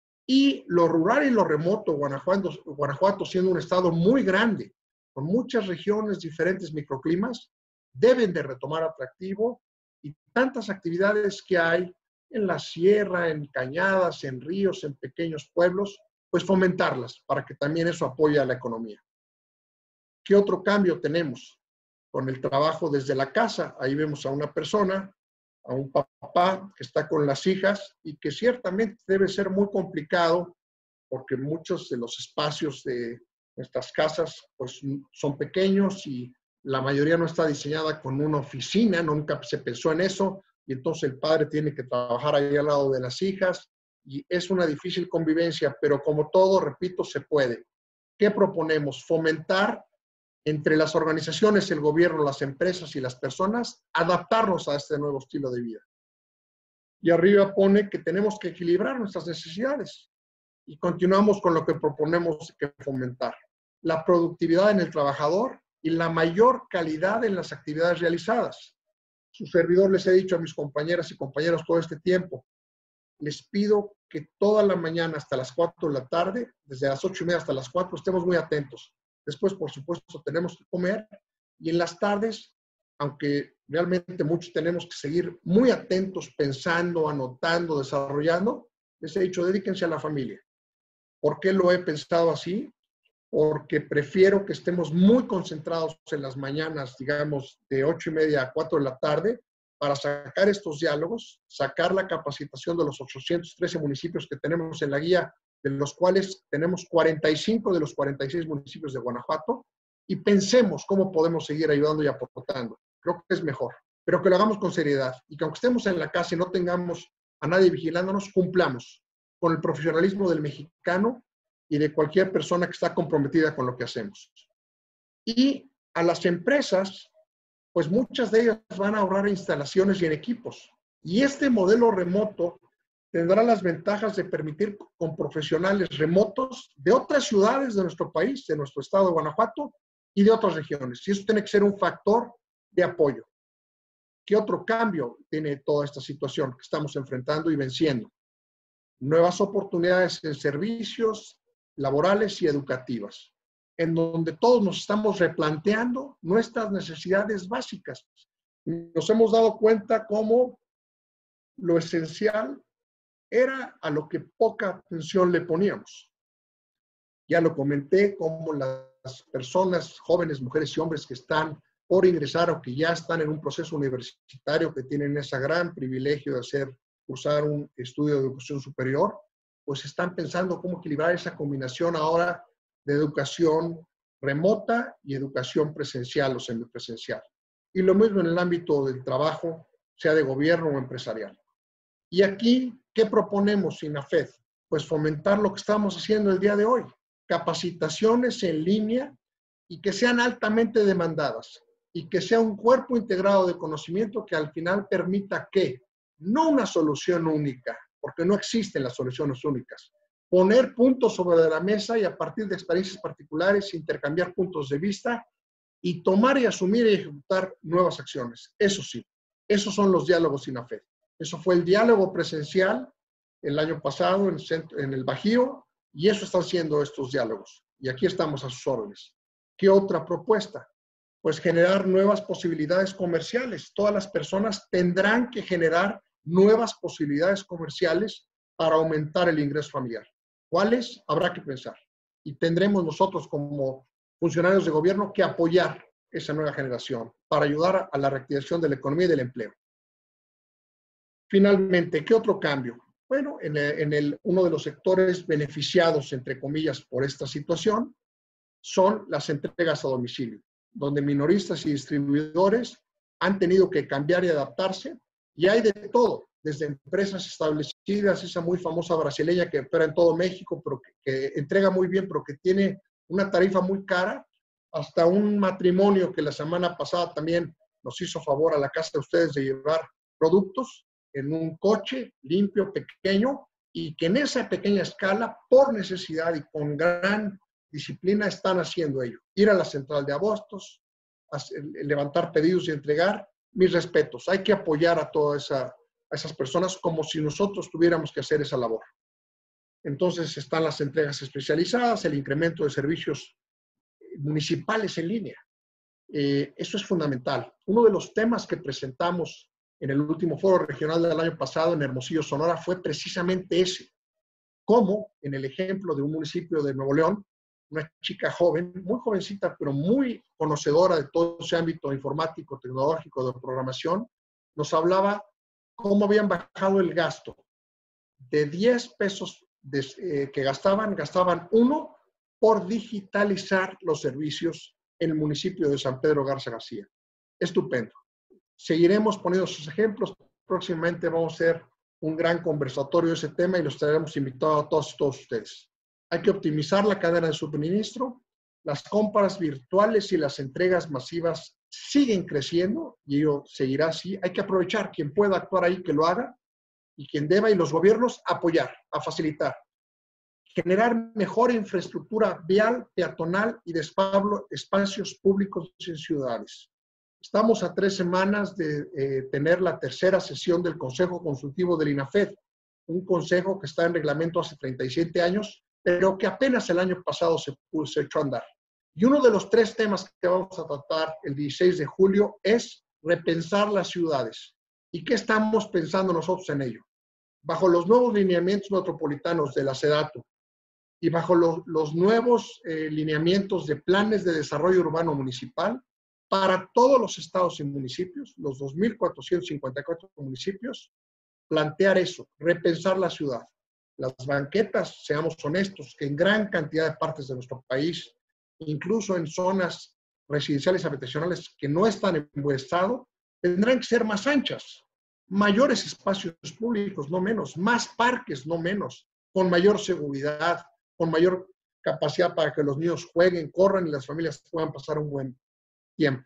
Y lo rural y lo remoto, Guanajuato siendo un estado muy grande, con muchas regiones, diferentes microclimas, deben de retomar atractivo y tantas actividades que hay en la sierra, en cañadas, en ríos, en pequeños pueblos, pues fomentarlas para que también eso apoye a la economía. ¿Qué otro cambio tenemos? Con el trabajo desde la casa, ahí vemos a una persona, a un papá que está con las hijas y que ciertamente debe ser muy complicado porque muchos de los espacios de nuestras casas pues son pequeños y la mayoría no está diseñada con una oficina, nunca se pensó en eso y entonces el padre tiene que trabajar ahí al lado de las hijas y es una difícil convivencia, pero como todo, repito, se puede. ¿Qué proponemos? Fomentar entre las organizaciones, el gobierno, las empresas y las personas, adaptarnos a este nuevo estilo de vida. Y arriba pone que tenemos que equilibrar nuestras necesidades. Y continuamos con lo que proponemos que fomentar. La productividad en el trabajador y la mayor calidad en las actividades realizadas. Su servidor les he dicho a mis compañeras y compañeros todo este tiempo, les pido que toda la mañana hasta las 4 de la tarde, desde las 8:30 hasta las 4, estemos muy atentos. Después, por supuesto, tenemos que comer y en las tardes, aunque realmente muchos tenemos que seguir muy atentos, pensando, anotando, desarrollando, les he dicho, dedíquense a la familia. ¿Por qué lo he pensado así? Porque prefiero que estemos muy concentrados en las mañanas, digamos, de 8:30 a 4 de la tarde, para sacar estos diálogos, sacar la capacitación de los 813 municipios que tenemos en la guía, de los cuales tenemos 45 de los 46 municipios de Guanajuato, y pensemos cómo podemos seguir ayudando y aportando. Creo que es mejor, pero que lo hagamos con seriedad y que aunque estemos en la casa y no tengamos a nadie vigilándonos, cumplamos con el profesionalismo del mexicano y de cualquier persona que está comprometida con lo que hacemos. Y a las empresas, pues muchas de ellas van a ahorrar en instalaciones y en equipos. Y este modelo remoto tendrá las ventajas de permitir con profesionales remotos de otras ciudades de nuestro país, de nuestro estado de Guanajuato y de otras regiones. Y eso tiene que ser un factor de apoyo. ¿Qué otro cambio tiene toda esta situación que estamos enfrentando y venciendo? Nuevas oportunidades en servicios laborales y educativas, en donde todos nos estamos replanteando nuestras necesidades básicas. Nos hemos dado cuenta cómo lo esencial era a lo que poca atención le poníamos. Ya lo comenté, cómo las personas, jóvenes, mujeres y hombres que están por ingresar o que ya están en un proceso universitario, que tienen ese gran privilegio de cursar un estudio de educación superior, pues están pensando cómo equilibrar esa combinación ahora de educación remota y educación presencial o semipresencial. Y lo mismo en el ámbito del trabajo, sea de gobierno o empresarial. Y aquí, ¿qué proponemos INAFED? Pues fomentar lo que estamos haciendo el día de hoy. Capacitaciones en línea y que sean altamente demandadas y que sea un cuerpo integrado de conocimiento que al final permita que, no una solución única, porque no existen las soluciones únicas, poner puntos sobre la mesa y a partir de experiencias particulares intercambiar puntos de vista y tomar y asumir y ejecutar nuevas acciones. Eso sí, esos son los diálogos INAFED. Eso fue el diálogo presencial el año pasado en el Bajío, y eso están siendo estos diálogos. Y aquí estamos a sus órdenes. ¿Qué otra propuesta? Pues generar nuevas posibilidades comerciales. Todas las personas tendrán que generar nuevas posibilidades comerciales para aumentar el ingreso familiar. ¿Cuáles? Habrá que pensar. Y tendremos nosotros como funcionarios de gobierno que apoyar esa nueva generación para ayudar a la reactivación de la economía y del empleo. Finalmente, ¿qué otro cambio? Bueno, uno de los sectores beneficiados, entre comillas, por esta situación son las entregas a domicilio, donde minoristas y distribuidores han tenido que cambiar y adaptarse, y hay de todo, desde empresas establecidas, esa muy famosa brasileña que opera en todo México, pero que entrega muy bien, pero que tiene una tarifa muy cara, hasta un matrimonio que la semana pasada también nos hizo favor a la casa de ustedes de llevar productos en un coche limpio, pequeño, y que en esa pequeña escala, por necesidad y con gran disciplina, están haciendo ello. Ir a la central de abastos, levantar pedidos y entregar. Mis respetos. Hay que apoyar a todas esas personas como si nosotros tuviéramos que hacer esa labor. Entonces están las entregas especializadas, el incremento de servicios municipales en línea. Eso es fundamental. Uno de los temas que presentamos en el último foro regional del año pasado en Hermosillo, Sonora, fue precisamente ese. Cómo, en el ejemplo de un municipio de Nuevo León, una chica joven, muy jovencita, pero muy conocedora de todo ese ámbito informático, tecnológico, de programación, nos hablaba cómo habían bajado el gasto. De 10 pesos que gastaban 1 por digitalizar los servicios en el municipio de San Pedro Garza García. Estupendo. Seguiremos poniendo sus ejemplos. Próximamente vamos a hacer un gran conversatorio de ese tema y los traeremos invitados a todos ustedes. Hay que optimizar la cadena de suministro. Las compras virtuales y las entregas masivas siguen creciendo y ello seguirá así. Hay que aprovechar. Quien pueda actuar ahí, que lo haga, y quien deba, y los gobiernos, apoyar, a facilitar. Generar mejor infraestructura vial, peatonal y de espacios públicos en ciudades. Estamos a 3 semanas de tener la tercera sesión del Consejo Consultivo del INAFED, un consejo que está en reglamento hace 37 años, pero que apenas el año pasado se echó a andar. Y uno de los 3 temas que vamos a tratar el 16 de julio es repensar las ciudades. ¿Y qué estamos pensando nosotros en ello? Bajo los nuevos lineamientos metropolitanos de la SEDATU y bajo los nuevos lineamientos de planes de desarrollo urbano municipal, para todos los estados y municipios, los 2.454 municipios, plantear eso, repensar la ciudad. Las banquetas, seamos honestos, que en gran cantidad de partes de nuestro país, incluso en zonas residenciales y habitacionales que no están en buen estado, tendrán que ser más anchas, mayores espacios públicos, no menos, más parques, no menos, con mayor seguridad, con mayor capacidad para que los niños jueguen, corran y las familias puedan pasar un buen tiempo.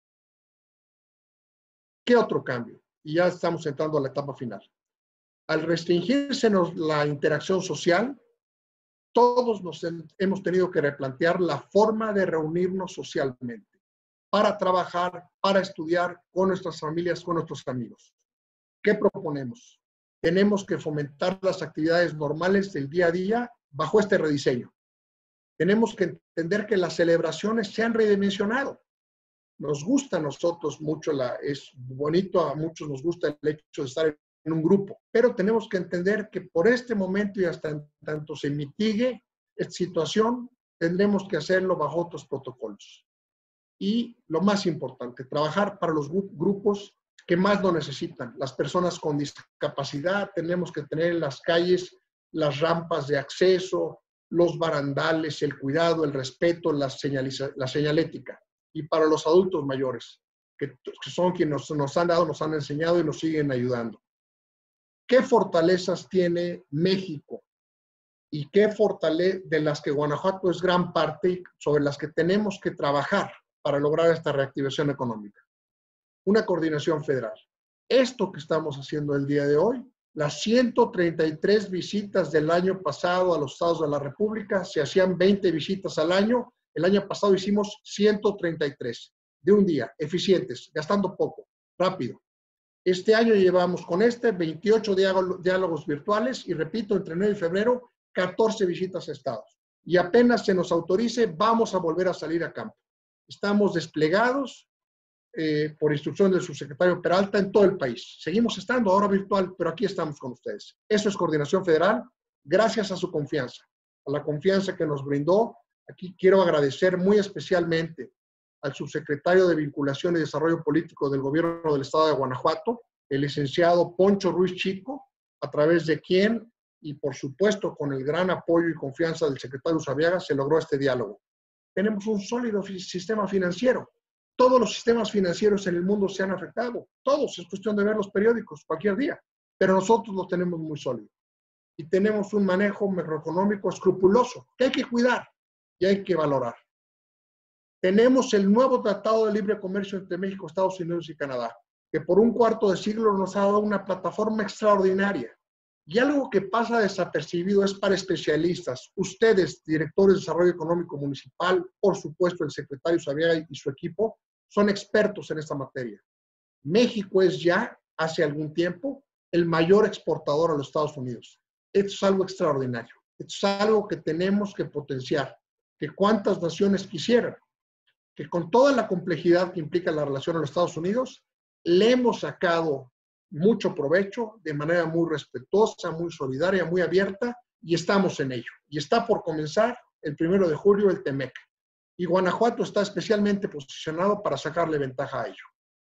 ¿Qué otro cambio? Y ya estamos entrando a la etapa final. Al restringirse la interacción social, todos hemos tenido que replantear la forma de reunirnos socialmente, para trabajar, para estudiar con nuestras familias, con nuestros amigos. ¿Qué proponemos? Tenemos que fomentar las actividades normales del día a día bajo este rediseño. Tenemos que entender que las celebraciones se han redimensionado. Nos gusta a nosotros mucho, es bonito, a muchos nos gusta el hecho de estar en un grupo, pero tenemos que entender que por este momento y hasta en tanto se mitigue esta situación, tendremos que hacerlo bajo otros protocolos. Y lo más importante, trabajar para los grupos que más lo necesitan. Las personas con discapacidad, tenemos que tener en las calles las rampas de acceso, los barandales, el cuidado, el respeto, la señalética. Y para los adultos mayores, que son quienes nos han dado, nos han enseñado y nos siguen ayudando. ¿Qué fortalezas tiene México? Y qué de las que Guanajuato es gran parte y sobre las que tenemos que trabajar para lograr esta reactivación económica. Una coordinación federal. Esto que estamos haciendo el día de hoy, las 133 visitas del año pasado a los estados de la República, se hacían 20 visitas al año. El año pasado hicimos 133 de un día, eficientes, gastando poco, rápido. Este año llevamos con 28 diálogos virtuales y repito, entre enero y febrero, 14 visitas a estados. Y apenas se nos autorice, vamos a volver a salir a campo. Estamos desplegados por instrucción del subsecretario Peralta en todo el país. Seguimos estando ahora virtual, pero aquí estamos con ustedes. Eso es Coordinación Federal, gracias a su confianza, a la confianza que nos brindó. Aquí quiero agradecer muy especialmente al subsecretario de Vinculación y Desarrollo Político del Gobierno del Estado de Guanajuato, el licenciado Poncho Ruiz Chico, a través de quien, y por supuesto con el gran apoyo y confianza del secretario Usabiaga, se logró este diálogo. Tenemos un sólido sistema financiero. Todos los sistemas financieros en el mundo se han afectado. Todos, es cuestión de ver los periódicos cualquier día. Pero nosotros los tenemos muy sólidos. Y tenemos un manejo macroeconómico escrupuloso que hay que cuidar y hay que valorar. Tenemos el nuevo Tratado de Libre Comercio entre México, Estados Unidos y Canadá, que por un cuarto de siglo nos ha dado una plataforma extraordinaria. Y algo que pasa desapercibido es para especialistas. Ustedes, directores de Desarrollo Económico Municipal, por supuesto el secretario Usabiaga y su equipo, son expertos en esta materia. México es ya, hace algún tiempo, el mayor exportador a los Estados Unidos. Esto es algo extraordinario. Esto es algo que tenemos que potenciar, que cuántas naciones quisieran, que con toda la complejidad que implica la relación a los Estados Unidos, le hemos sacado mucho provecho, de manera muy respetuosa, muy solidaria, muy abierta, y estamos en ello. Y está por comenzar el 1 de julio el TEMEC. Y Guanajuato está especialmente posicionado para sacarle ventaja a ello.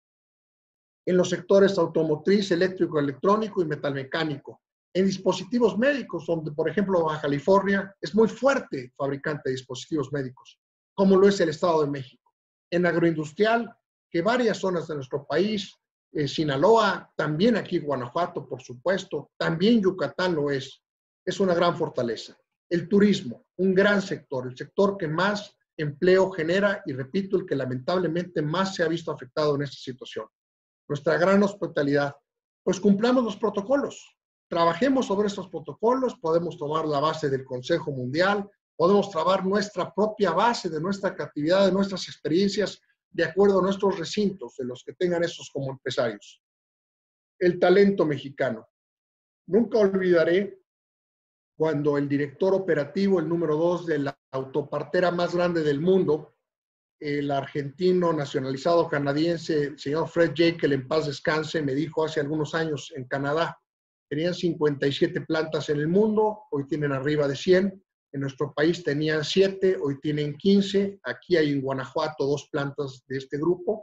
En los sectores automotriz, eléctrico, electrónico y metalmecánico. En dispositivos médicos, donde, por ejemplo, Baja California es muy fuerte fabricante de dispositivos médicos, como lo es el Estado de México. En agroindustrial, que varias zonas de nuestro país, Sinaloa, también aquí Guanajuato, por supuesto, también Yucatán lo es una gran fortaleza. El turismo, un gran sector, el sector que más empleo genera y, repito, el que lamentablemente más se ha visto afectado en esta situación. Nuestra gran hospitalidad, pues cumplamos los protocolos, trabajemos sobre estos protocolos, podemos tomar la base del Consejo Mundial, podemos trabar nuestra propia base de nuestra creatividad, de nuestras experiencias, de acuerdo a nuestros recintos, de los que tengan esos como empresarios. El talento mexicano. Nunca olvidaré cuando el director operativo, el número 2 de la autopartera más grande del mundo, el argentino nacionalizado canadiense, el señor Fred Jekyll, en paz descanse, me dijo hace algunos años en Canadá, tenían 57 plantas en el mundo, hoy tienen arriba de 100. En nuestro país tenían 7, hoy tienen 15. Aquí hay en Guanajuato 2 plantas de este grupo.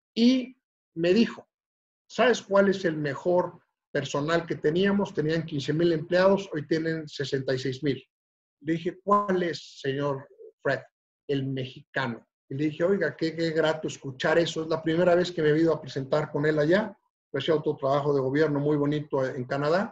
Y me dijo, ¿sabes cuál es el mejor personal que teníamos? Tenían 15,000 empleados, hoy tienen 66,000. Le dije, ¿cuál es, señor Fred? El mexicano. Y le dije, oiga, qué grato escuchar eso. Es la primera vez que me he ido a presentar con él allá. Pues otro trabajo de gobierno muy bonito en Canadá.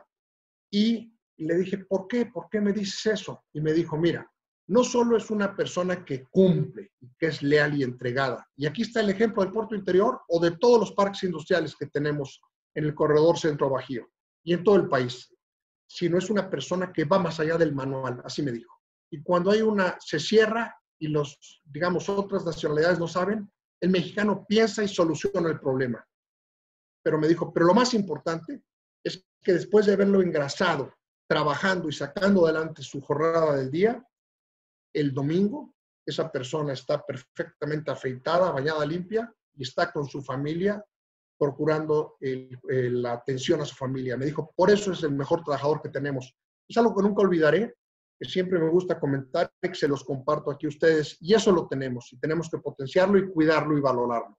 Y le dije, ¿por qué? ¿Por qué me dices eso? Y me dijo, mira, no solo es una persona que cumple, que es leal y entregada. Y aquí está el ejemplo del Puerto Interior o de todos los parques industriales que tenemos en el corredor Centro Bajío y en todo el país. Sino es una persona que va más allá del manual, así me dijo. Y cuando hay se cierra y digamos, otras nacionalidades no saben, el mexicano piensa y soluciona el problema. Pero me dijo, pero lo más importante es que después de haberlo engrasado, trabajando y sacando adelante su jornada del día, el domingo, esa persona está perfectamente afeitada, bañada, limpia, y está con su familia procurando la atención a su familia. Me dijo, por eso es el mejor trabajador que tenemos. Es algo que nunca olvidaré, que siempre me gusta comentar, que se los comparto aquí a ustedes, y eso lo tenemos, y tenemos que potenciarlo y cuidarlo y valorarlo.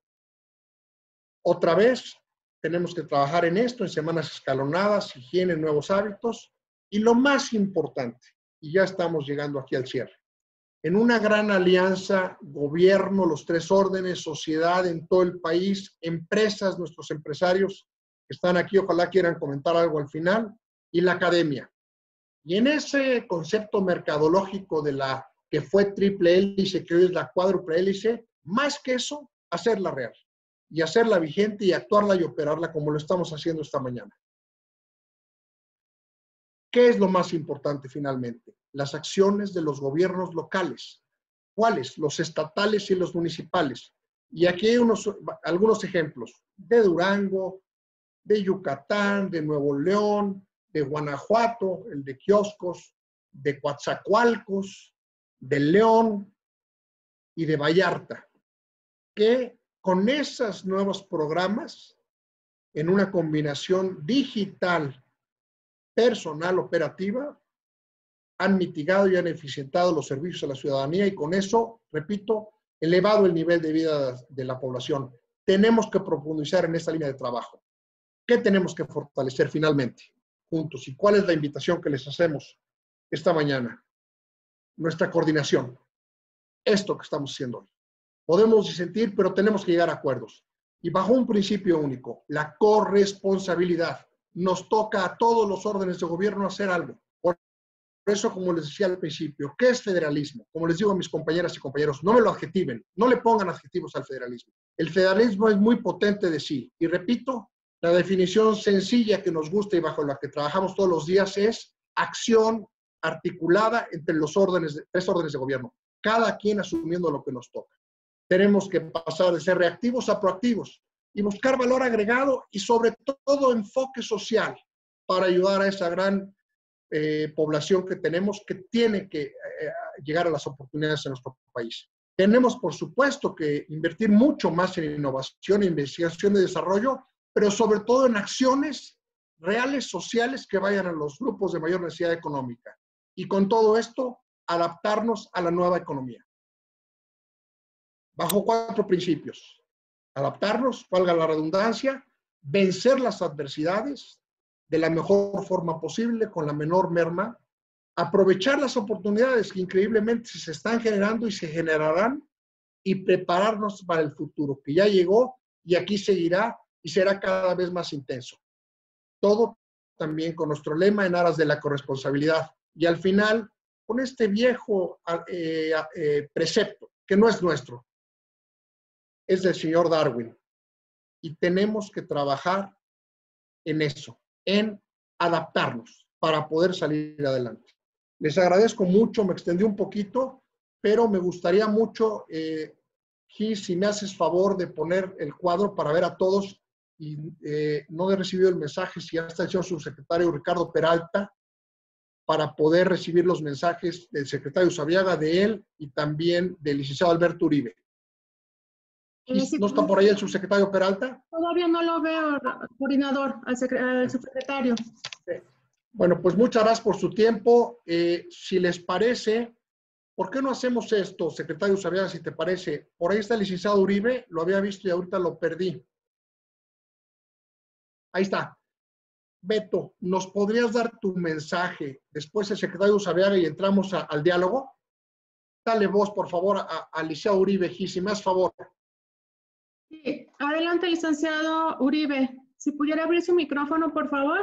Otra vez, tenemos que trabajar en esto, en semanas escalonadas, higiene, nuevos hábitos, y lo más importante, y ya estamos llegando aquí al cierre, en una gran alianza, gobierno, los 3 órdenes, sociedad en todo el país, empresas, nuestros empresarios que están aquí, ojalá quieran comentar algo al final, y la academia. Y en ese concepto mercadológico de la que fue triple hélice, que hoy es la cuádruple hélice, más que eso, hacerla real. Y hacerla vigente y actuarla y operarla como lo estamos haciendo esta mañana. ¿Qué es lo más importante finalmente? Las acciones de los gobiernos locales. ¿Cuáles? Los estatales y los municipales. Y aquí hay algunos ejemplos de Durango, de Yucatán, de Nuevo León, de Guanajuato, el de kioscos, de Coatzacoalcos, de León y de Vallarta, que con esos nuevos programas, en una combinación digital, personal, operativa, han mitigado y han eficientado los servicios a la ciudadanía y con eso, repito, elevado el nivel de vida de la población. Tenemos que profundizar en esta línea de trabajo. ¿Qué tenemos que fortalecer finalmente juntos? ¿Y cuál es la invitación que les hacemos esta mañana? Nuestra coordinación. Esto que estamos haciendo hoy. Podemos disentir, pero tenemos que llegar a acuerdos. Y bajo un principio único, la corresponsabilidad. Nos toca a todos los órdenes de gobierno hacer algo. Por eso, como les decía al principio, ¿qué es federalismo? Como les digo a mis compañeras y compañeros, no me lo adjetiven, no le pongan adjetivos al federalismo. El federalismo es muy potente de sí. Y repito, la definición sencilla que nos gusta y bajo la que trabajamos todos los días es acción articulada entre los tres órdenes de gobierno, cada quien asumiendo lo que nos toca. Tenemos que pasar de ser reactivos a proactivos y buscar valor agregado y sobre todo enfoque social para ayudar a esa gran población que tenemos que tiene que llegar a las oportunidades en nuestro país. Tenemos, por supuesto, que invertir mucho más en innovación, investigación y desarrollo, pero sobre todo en acciones reales, sociales, que vayan a los grupos de mayor necesidad económica. Y con todo esto, adaptarnos a la nueva economía. Bajo 4 principios. Adaptarnos, valga la redundancia, vencer las adversidades de la mejor forma posible, con la menor merma, aprovechar las oportunidades que increíblemente se están generando y se generarán y prepararnos para el futuro, que ya llegó y aquí seguirá y será cada vez más intenso. Todo también con nuestro lema en aras de la corresponsabilidad. Y al final, con este viejo precepto, que no es nuestro, es del señor Darwin. Y tenemos que trabajar en eso, en adaptarnos para poder salir adelante. Les agradezco mucho, me extendí un poquito, pero me gustaría mucho, Gis, si me haces favor de poner el cuadro para ver a todos, y no he recibido el mensaje, si ya está el señor subsecretario Ricardo Peralta, para poder recibir los mensajes del secretario Usabiaga, de él y también del licenciado Alberto Uribe. ¿No está por ahí el subsecretario Peralta? Todavía no lo veo, coordinador, al subsecretario. Bueno, pues muchas gracias por su tiempo. Si les parece, ¿por qué no hacemos esto, secretario Usabiaga, si te parece? Por ahí está el licenciado Uribe, lo había visto y ahorita lo perdí. Ahí está. Beto, ¿nos podrías dar tu mensaje después el secretario Usabiaga y entramos al diálogo? Dale voz, por favor, al licenciado Uribe, Gis, si me haces favor. Sí, adelante, licenciado Uribe. Si pudiera abrir su micrófono, por favor.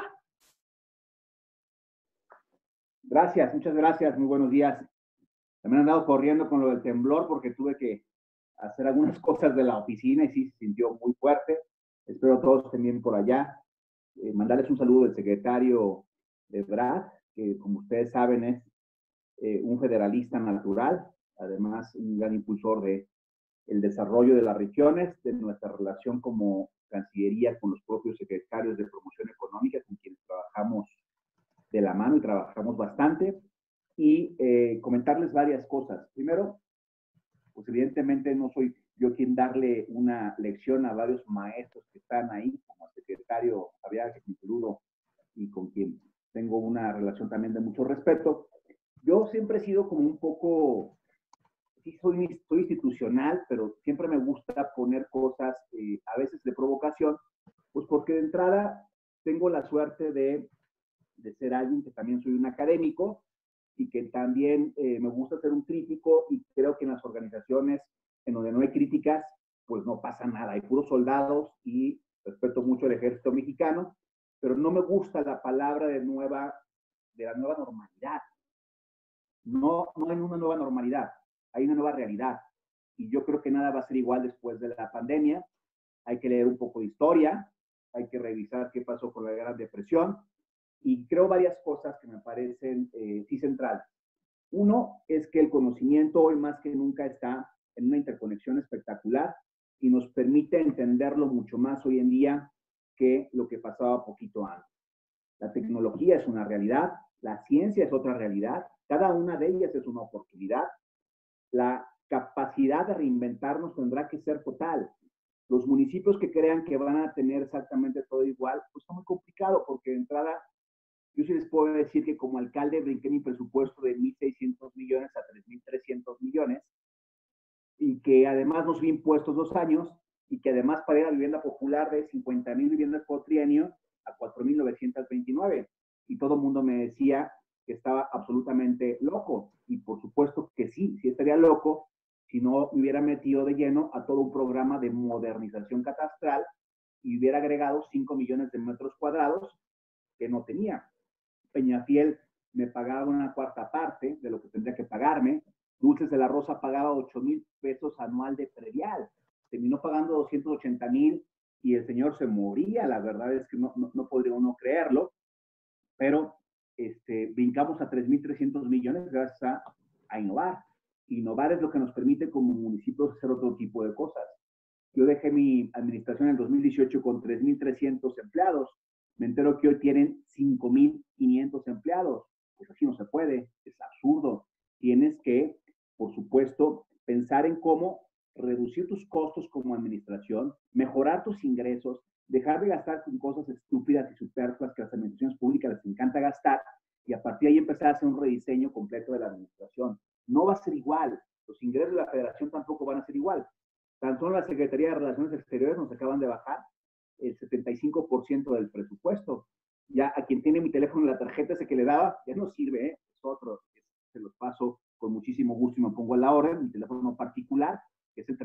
Gracias, muchas gracias, muy buenos días. También he andado corriendo con lo del temblor porque tuve que hacer algunas cosas de la oficina y sí se sintió muy fuerte. Espero todos estén bien por allá. Mandarles un saludo del secretario Brad, que como ustedes saben es un federalista natural, además un gran impulsor de el desarrollo de las regiones, de nuestra relación como Cancillería con los propios secretarios de promoción económica, con quienes trabajamos de la mano y trabajamos bastante, y comentarles varias cosas. Primero, pues evidentemente no soy yo quien darle una lección a varios maestros que están ahí, como el secretario Javier, que es mi saludo y con quien tengo una relación también de mucho respeto. Yo siempre he sido como un poco, sí soy institucional, pero siempre me gusta poner cosas a veces de provocación, pues porque de entrada tengo la suerte de ser alguien que también soy un académico y que también me gusta ser un crítico, y creo que en las organizaciones en donde no hay críticas, pues no pasa nada, hay puros soldados, y respeto mucho el ejército mexicano, pero no me gusta la palabra de la nueva normalidad. No hay una nueva normalidad, hay una nueva realidad, y yo creo que nada va a ser igual después de la pandemia. Hay que leer un poco de historia, hay que revisar qué pasó con la Gran Depresión, y creo varias cosas que me parecen sí centrales. Uno es que el conocimiento hoy más que nunca está en una interconexión espectacular y nos permite entenderlo mucho más hoy en día que lo que pasaba poquito antes. La tecnología es una realidad, la ciencia es otra realidad, cada una de ellas es una oportunidad. La capacidad de reinventarnos tendrá que ser total. Los municipios que crean que van a tener exactamente todo igual, pues está muy complicado, porque de entrada, yo sí les puedo decir que como alcalde brinqué mi presupuesto de 1.600 millones a 3.300 millones, y que además nos vi impuestos 2 años, y que además pagué la vivienda popular de 50,000 viviendas por trienio a 4.929. Y todo el mundo me decía que estaba absolutamente loco. Y por supuesto que sí estaría loco si no me hubiera metido de lleno a todo un programa de modernización catastral y hubiera agregado 5 millones de metros cuadrados que no tenía. Peñafiel me pagaba una cuarta parte de lo que tendría que pagarme. Dulces de la Rosa pagaba 8,000 pesos anual de predial. Terminó pagando 280,000 y el señor se moría. La verdad es que no podría uno creerlo, pero brincamos a 3.300 millones gracias a innovar. Innovar es lo que nos permite como municipios hacer otro tipo de cosas. Yo dejé mi administración en 2018 con 3.300 empleados. Me entero que hoy tienen 5.500 empleados. Pues así no se puede, es absurdo. Tienes que, por supuesto, pensar en cómo reducir tus costos como administración, mejorar tus ingresos, dejar de gastar con cosas estúpidas y superfluas que a las administraciones públicas les encanta gastar, y a partir de ahí empezar a hacer un rediseño completo de la administración. No va a ser igual. Los ingresos de la federación tampoco van a ser igual. Tan solo la Secretaría de Relaciones Exteriores nos acaban de bajar el 75% del presupuesto. Ya a quien tiene mi teléfono en la tarjeta ese que le daba, ya no sirve, es otro. Se los paso con muchísimo gusto y me pongo en la orden. Mi teléfono particular, que es el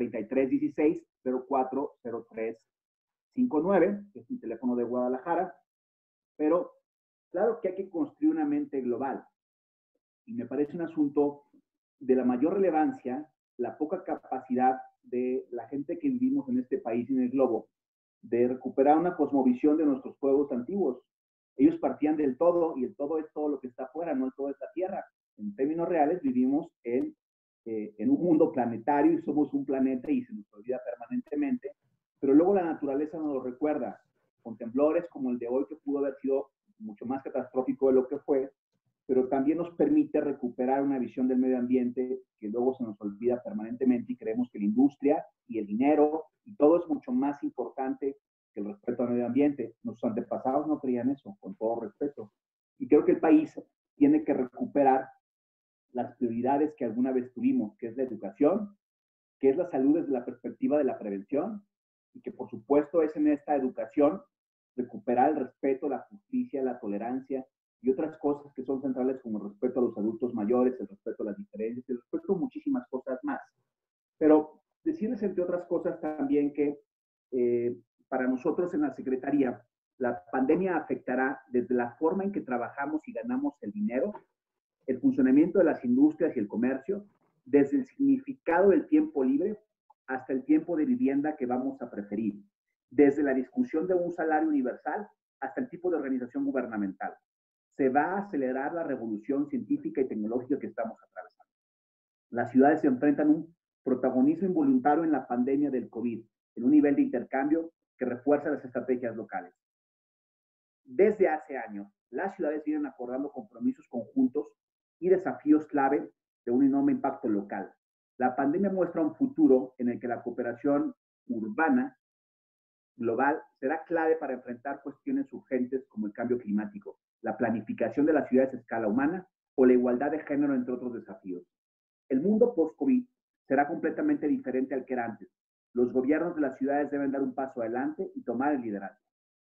3316-040359, que es mi teléfono de Guadalajara. Pero claro que hay que construir una mente global. Y me parece un asunto de la mayor relevancia, la poca capacidad de la gente que vivimos en este país y en el globo, de recuperar una cosmovisión de nuestros pueblos antiguos. Ellos partían del todo, y el todo es todo lo que está afuera, no el todo es la tierra. En términos reales, vivimos en un mundo planetario y somos un planeta y se nos olvida permanentemente, pero luego la naturaleza nos lo recuerda, con temblores como el de hoy, que pudo haber sido mucho más catastrófico de lo que fue, pero también nos permite recuperar una visión del medio ambiente que luego se nos olvida permanentemente y creemos que la industria y el dinero y todo es mucho más importante que el respeto al medio ambiente. Nuestros antepasados no creían eso, con todo respeto. Y creo que el país tiene que recuperar las prioridades que alguna vez tuvimos, que es la educación, que es la salud desde la perspectiva de la prevención, y que por supuesto es en esta educación recuperar el respeto, la justicia, la tolerancia y otras cosas que son centrales, como el respeto a los adultos mayores, el respeto a las diferencias, el respeto a muchísimas cosas más. Pero decirles, entre otras cosas, también que para nosotros en la Secretaría, la pandemia afectará desde la forma en que trabajamos y ganamos el dinero, el funcionamiento de las industrias y el comercio, desde el significado del tiempo libre hasta el tiempo de vivienda que vamos a preferir, desde la discusión de un salario universal hasta el tipo de organización gubernamental. Se va a acelerar la revolución científica y tecnológica que estamos atravesando. Las ciudades se enfrentan a un protagonismo involuntario en la pandemia del COVID, en un nivel de intercambio que refuerza las estrategias locales. Desde hace años, las ciudades vienen acordando compromisos conjuntos y desafíos clave de un enorme impacto local. La pandemia muestra un futuro en el que la cooperación urbana global será clave para enfrentar cuestiones urgentes como el cambio climático, la planificación de las ciudades a escala humana o la igualdad de género, entre otros desafíos. El mundo post-COVID será completamente diferente al que era antes. Los gobiernos de las ciudades deben dar un paso adelante y tomar el liderazgo.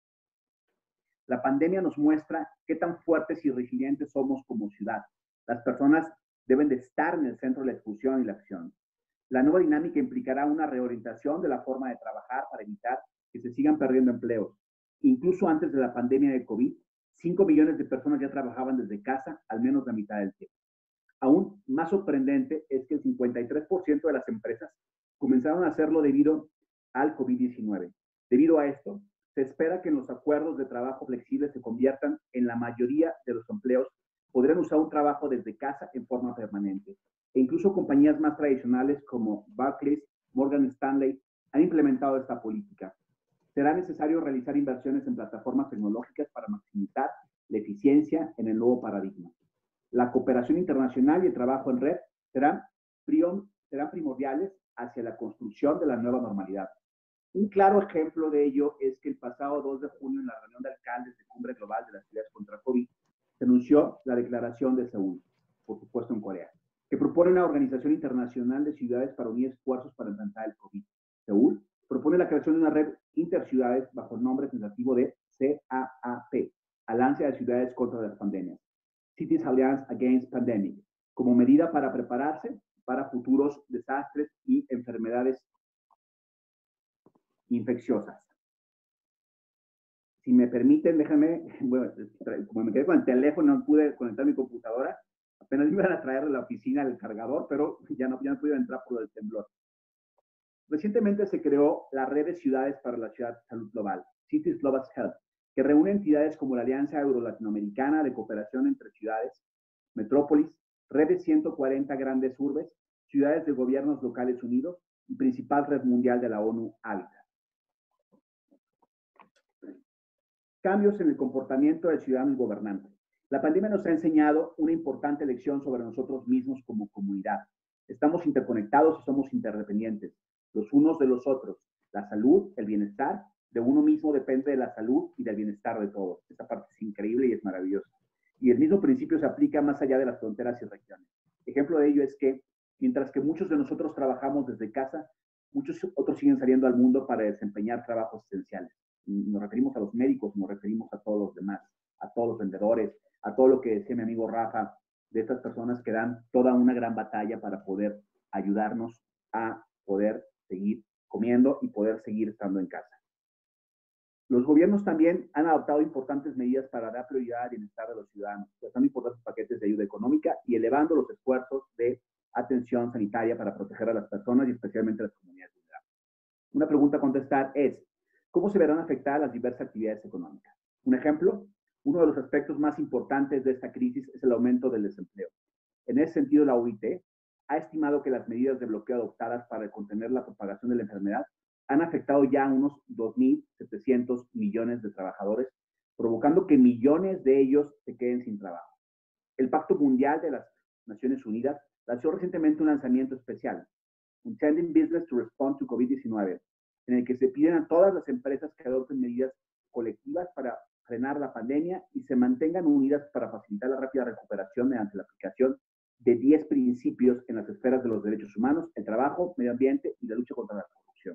La pandemia nos muestra qué tan fuertes y resilientes somos como ciudad. Las personas deben de estar en el centro de la discusión y la acción. La nueva dinámica implicará una reorientación de la forma de trabajar para evitar que se sigan perdiendo empleos. Incluso antes de la pandemia de COVID, 5 millones de personas ya trabajaban desde casa al menos la mitad del tiempo. Aún más sorprendente es que el 53% de las empresas comenzaron a hacerlo debido al COVID-19. Debido a esto, se espera que los acuerdos de trabajo flexibles se conviertan en la mayoría de los empleos. Podrán usar un trabajo desde casa en forma permanente. E incluso compañías más tradicionales como Barclays, Morgan Stanley, han implementado esta política. Será necesario realizar inversiones en plataformas tecnológicas para maximizar la eficiencia en el nuevo paradigma. La cooperación internacional y el trabajo en red serán primordiales hacia la construcción de la nueva normalidad. Un claro ejemplo de ello es que el pasado 2 de junio, en la reunión de alcaldes de Cumbre Global de las Ciudades contra COVID, se anunció la Declaración de Seúl, por supuesto en Corea, que propone una organización internacional de ciudades para unir esfuerzos para enfrentar el COVID. Seúl propone la creación de una red interciudades bajo el nombre tentativo de CAAP, Alianza de Ciudades contra las Pandemias, Cities Alliance Against Pandemic, como medida para prepararse para futuros desastres y enfermedades infecciosas. Si me permiten, déjame, bueno, como me quedé con el teléfono, no pude conectar mi computadora, apenas me iban a traer de la oficina el cargador, pero ya no pude entrar por el temblor. Recientemente se creó la Red de Ciudades para la Salud Global, Cities Global Health, que reúne entidades como la Alianza Euro-Latinoamericana de Cooperación entre Ciudades, Metrópolis, red de 140 grandes urbes, ciudades de gobiernos locales unidos y principal red mundial de la ONU, Hábitat. Cambios en el comportamiento del ciudadano y gobernante. La pandemia nos ha enseñado una importante lección sobre nosotros mismos como comunidad. Estamos interconectados y somos interdependientes, los unos de los otros. La salud, el bienestar de uno mismo depende de la salud y del bienestar de todos. Esta parte es increíble y es maravillosa. Y el mismo principio se aplica más allá de las fronteras y regiones. Ejemplo de ello es que, mientras que muchos de nosotros trabajamos desde casa, muchos otros siguen saliendo al mundo para desempeñar trabajos esenciales. Nos referimos a los médicos, nos referimos a todos los demás, a todos los vendedores, a todo lo que decía mi amigo Rafa, de estas personas que dan toda una gran batalla para poder ayudarnos a poder seguir comiendo y poder seguir estando en casa. Los gobiernos también han adoptado importantes medidas para dar prioridad al bienestar de los ciudadanos, trazando importantes paquetes de ayuda económica y elevando los esfuerzos de atención sanitaria para proteger a las personas y especialmente a las comunidades vulnerables. Una pregunta a contestar es, ¿cómo se verán afectadas las diversas actividades económicas? Un ejemplo, uno de los aspectos más importantes de esta crisis es el aumento del desempleo. En ese sentido, la OIT ha estimado que las medidas de bloqueo adoptadas para contener la propagación de la enfermedad han afectado ya a unos 2.700 millones de trabajadores, provocando que millones de ellos se queden sin trabajo. El Pacto Mundial de las Naciones Unidas lanzó recientemente un lanzamiento especial, Intending Business to Respond to COVID-19, en el que se piden a todas las empresas que adopten medidas colectivas para frenar la pandemia y se mantengan unidas para facilitar la rápida recuperación mediante la aplicación de 10 principios en las esferas de los derechos humanos, el trabajo, medio ambiente y la lucha contra la corrupción.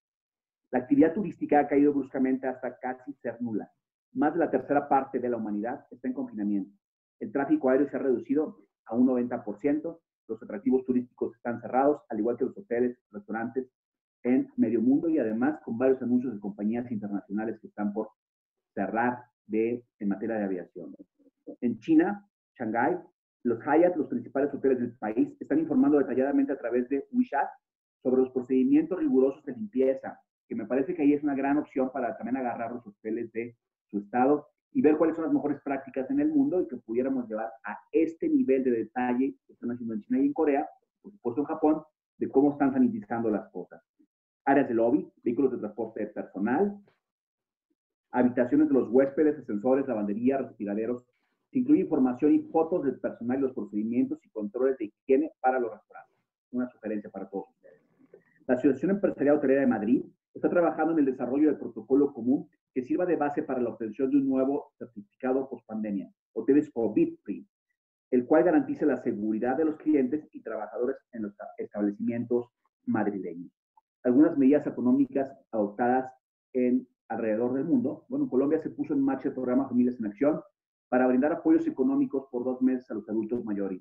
La actividad turística ha caído bruscamente hasta casi ser nula. Más de la tercera parte de la humanidad está en confinamiento. El tráfico aéreo se ha reducido a un 90%, los atractivos turísticos están cerrados, al igual que los hoteles, restaurantes, en medio mundo y además con varios anuncios de compañías internacionales que están por cerrar en materia de aviación. En China, Shanghái, los Hyatt, los principales hoteles del país, están informando detalladamente a través de WeChat sobre los procedimientos rigurosos de limpieza, que me parece que ahí es una gran opción para también agarrar los hoteles de su estado y ver cuáles son las mejores prácticas en el mundo y que pudiéramos llevar a este nivel de detalle que están haciendo en China y en Corea, por supuesto en Japón, de cómo están sanitizando las cosas. Áreas de lobby, vehículos de transporte personal, habitaciones de los huéspedes, ascensores, lavandería, respiraderos. Se incluye información y fotos del personal y los procedimientos y controles de higiene para los restaurantes. Una sugerencia para todos ustedes. La Asociación Empresarial Hotelera de Madrid está trabajando en el desarrollo del protocolo común que sirva de base para la obtención de un nuevo certificado post-pandemia, Hoteles COVID-Free, el cual garantice la seguridad de los clientes y trabajadores en los establecimientos madrileños. Algunas medidas económicas adoptadas alrededor del mundo. Bueno, en Colombia se puso en marcha el programa Familias en Acción para brindar apoyos económicos por 2 meses a los adultos mayores,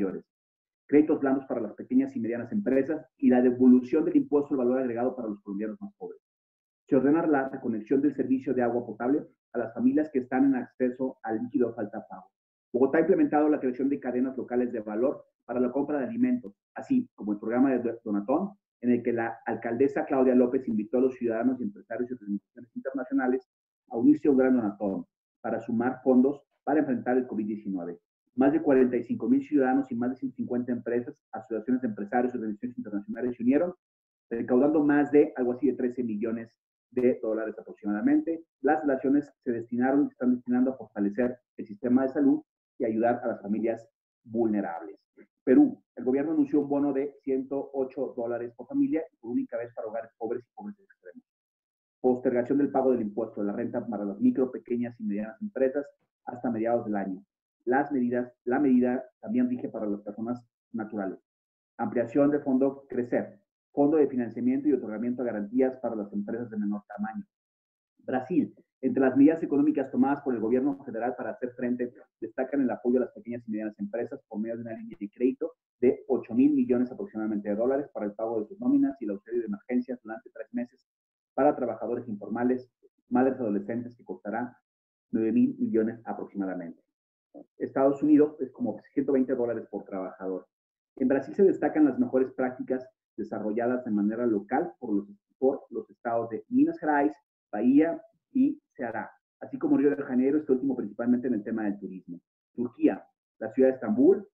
créditos blandos para las pequeñas y medianas empresas y la devolución del impuesto al valor agregado para los colombianos más pobres. Se ordena la conexión del servicio de agua potable a las familias que están en acceso al líquido falta pago. Bogotá ha implementado la creación de cadenas locales de valor para la compra de alimentos, así como el programa de Donatón, en el que la alcaldesa Claudia López invitó a los ciudadanos y empresarios y organizaciones internacionales a unirse a un gran Donatón para sumar fondos para enfrentar el COVID-19. Más de 45,000 ciudadanos y más de 150 empresas, asociaciones de empresarios y organizaciones internacionales se unieron, recaudando más de algo así de 13 millones de dólares aproximadamente. Las relaciones se están destinando a fortalecer el sistema de salud y ayudar a las familias vulnerables. Perú, el gobierno anunció un bono de $108 por familia y por única vez para hogares pobres y pobres extremos. Postergación del pago del impuesto de la renta para las micro, pequeñas y medianas empresas hasta mediados del año. La medida también rige para las personas naturales. Ampliación de fondo Crecer, fondo de financiamiento y otorgamiento de garantías para las empresas de menor tamaño. Brasil, entre las medidas económicas tomadas por el gobierno federal para hacer frente, destacan el apoyo a las pequeñas y medianas empresas por medio de una línea de crédito de 8,000 millones aproximadamente de dólares para el pago de sus nóminas y el auxilio de emergencias durante 3 meses para trabajadores informales, madres adolescentes, que costará 9,000 millones aproximadamente. Estados Unidos es como $120 por trabajador. En Brasil se destacan las mejores prácticas desarrolladas de manera local por los estados de Minas Gerais, Bahía y Ceará, así como Río de Janeiro, este último principalmente en el tema del turismo. Turquía, la ciudad de Estambul,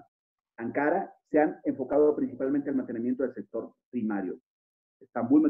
Ankara, se han enfocado principalmente al mantenimiento del sector primario. Istanbul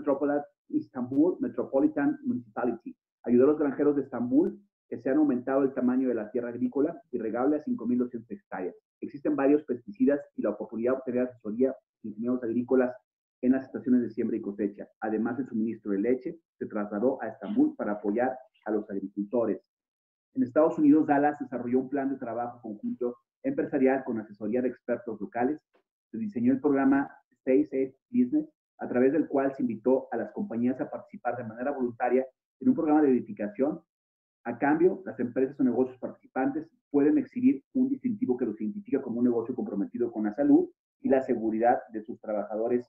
Metropolitan Municipality ayudó a los granjeros de Estambul que se han aumentado el tamaño de la tierra agrícola y regable a 5,200 hectáreas. Existen varios pesticidas y la oportunidad de obtener asesoría de ingenieros agrícolas en las estaciones de siembra y cosecha. Además, el suministro de leche se trasladó a Estambul para apoyar a los agricultores. En Estados Unidos, Dallas desarrolló un plan de trabajo conjunto empresarial con asesoría de expertos locales. Se diseñó el programa Stay Safe Business, a través del cual se invitó a las compañías a participar de manera voluntaria en un programa de verificación. A cambio, las empresas o negocios participantes pueden exhibir un distintivo que los identifica como un negocio comprometido con la salud y la seguridad de sus trabajadores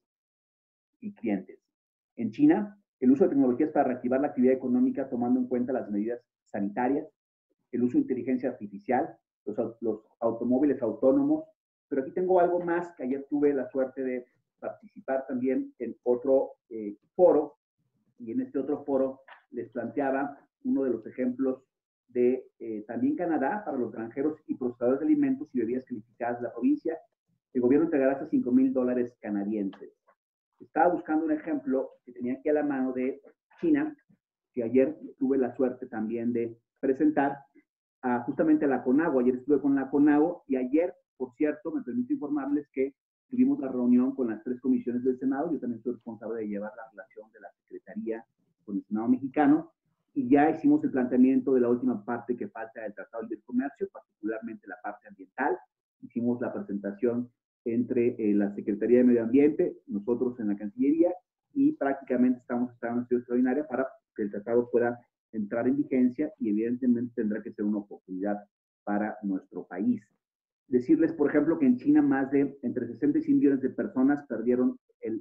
y clientes. En China, el uso de tecnologías para reactivar la actividad económica tomando en cuenta las medidas sanitarias, el uso de inteligencia artificial, los automóviles autónomos. Pero aquí tengo algo más, que ayer tuve la suerte de participar también en otro foro, y en este otro foro les planteaba uno de los ejemplos de también Canadá para los granjeros y procesadores de alimentos y bebidas calificadas de la provincia. El gobierno entregará hasta $5,000 canadienses. Estaba buscando un ejemplo que tenía aquí a la mano de China, que ayer tuve la suerte también de presentar justamente a la CONAGUA. Ayer estuve con la CONAGUA y ayer, por cierto, me permito informarles que tuvimos la reunión con las 3 comisiones del Senado. Yo también soy responsable de llevar la relación de la Secretaría con el Senado mexicano, y ya hicimos el planteamiento de la última parte que falta del Tratado de Comercio, particularmente la parte ambiental. Hicimos la presentación entre la Secretaría de Medio Ambiente, nosotros en la Cancillería, y prácticamente estamos en una situación extraordinaria para que el tratado pueda entrar en vigencia, y evidentemente tendrá que ser una oportunidad para nuestro país. Decirles, por ejemplo, que en China más de entre 60 y 100 millones de personas perdieron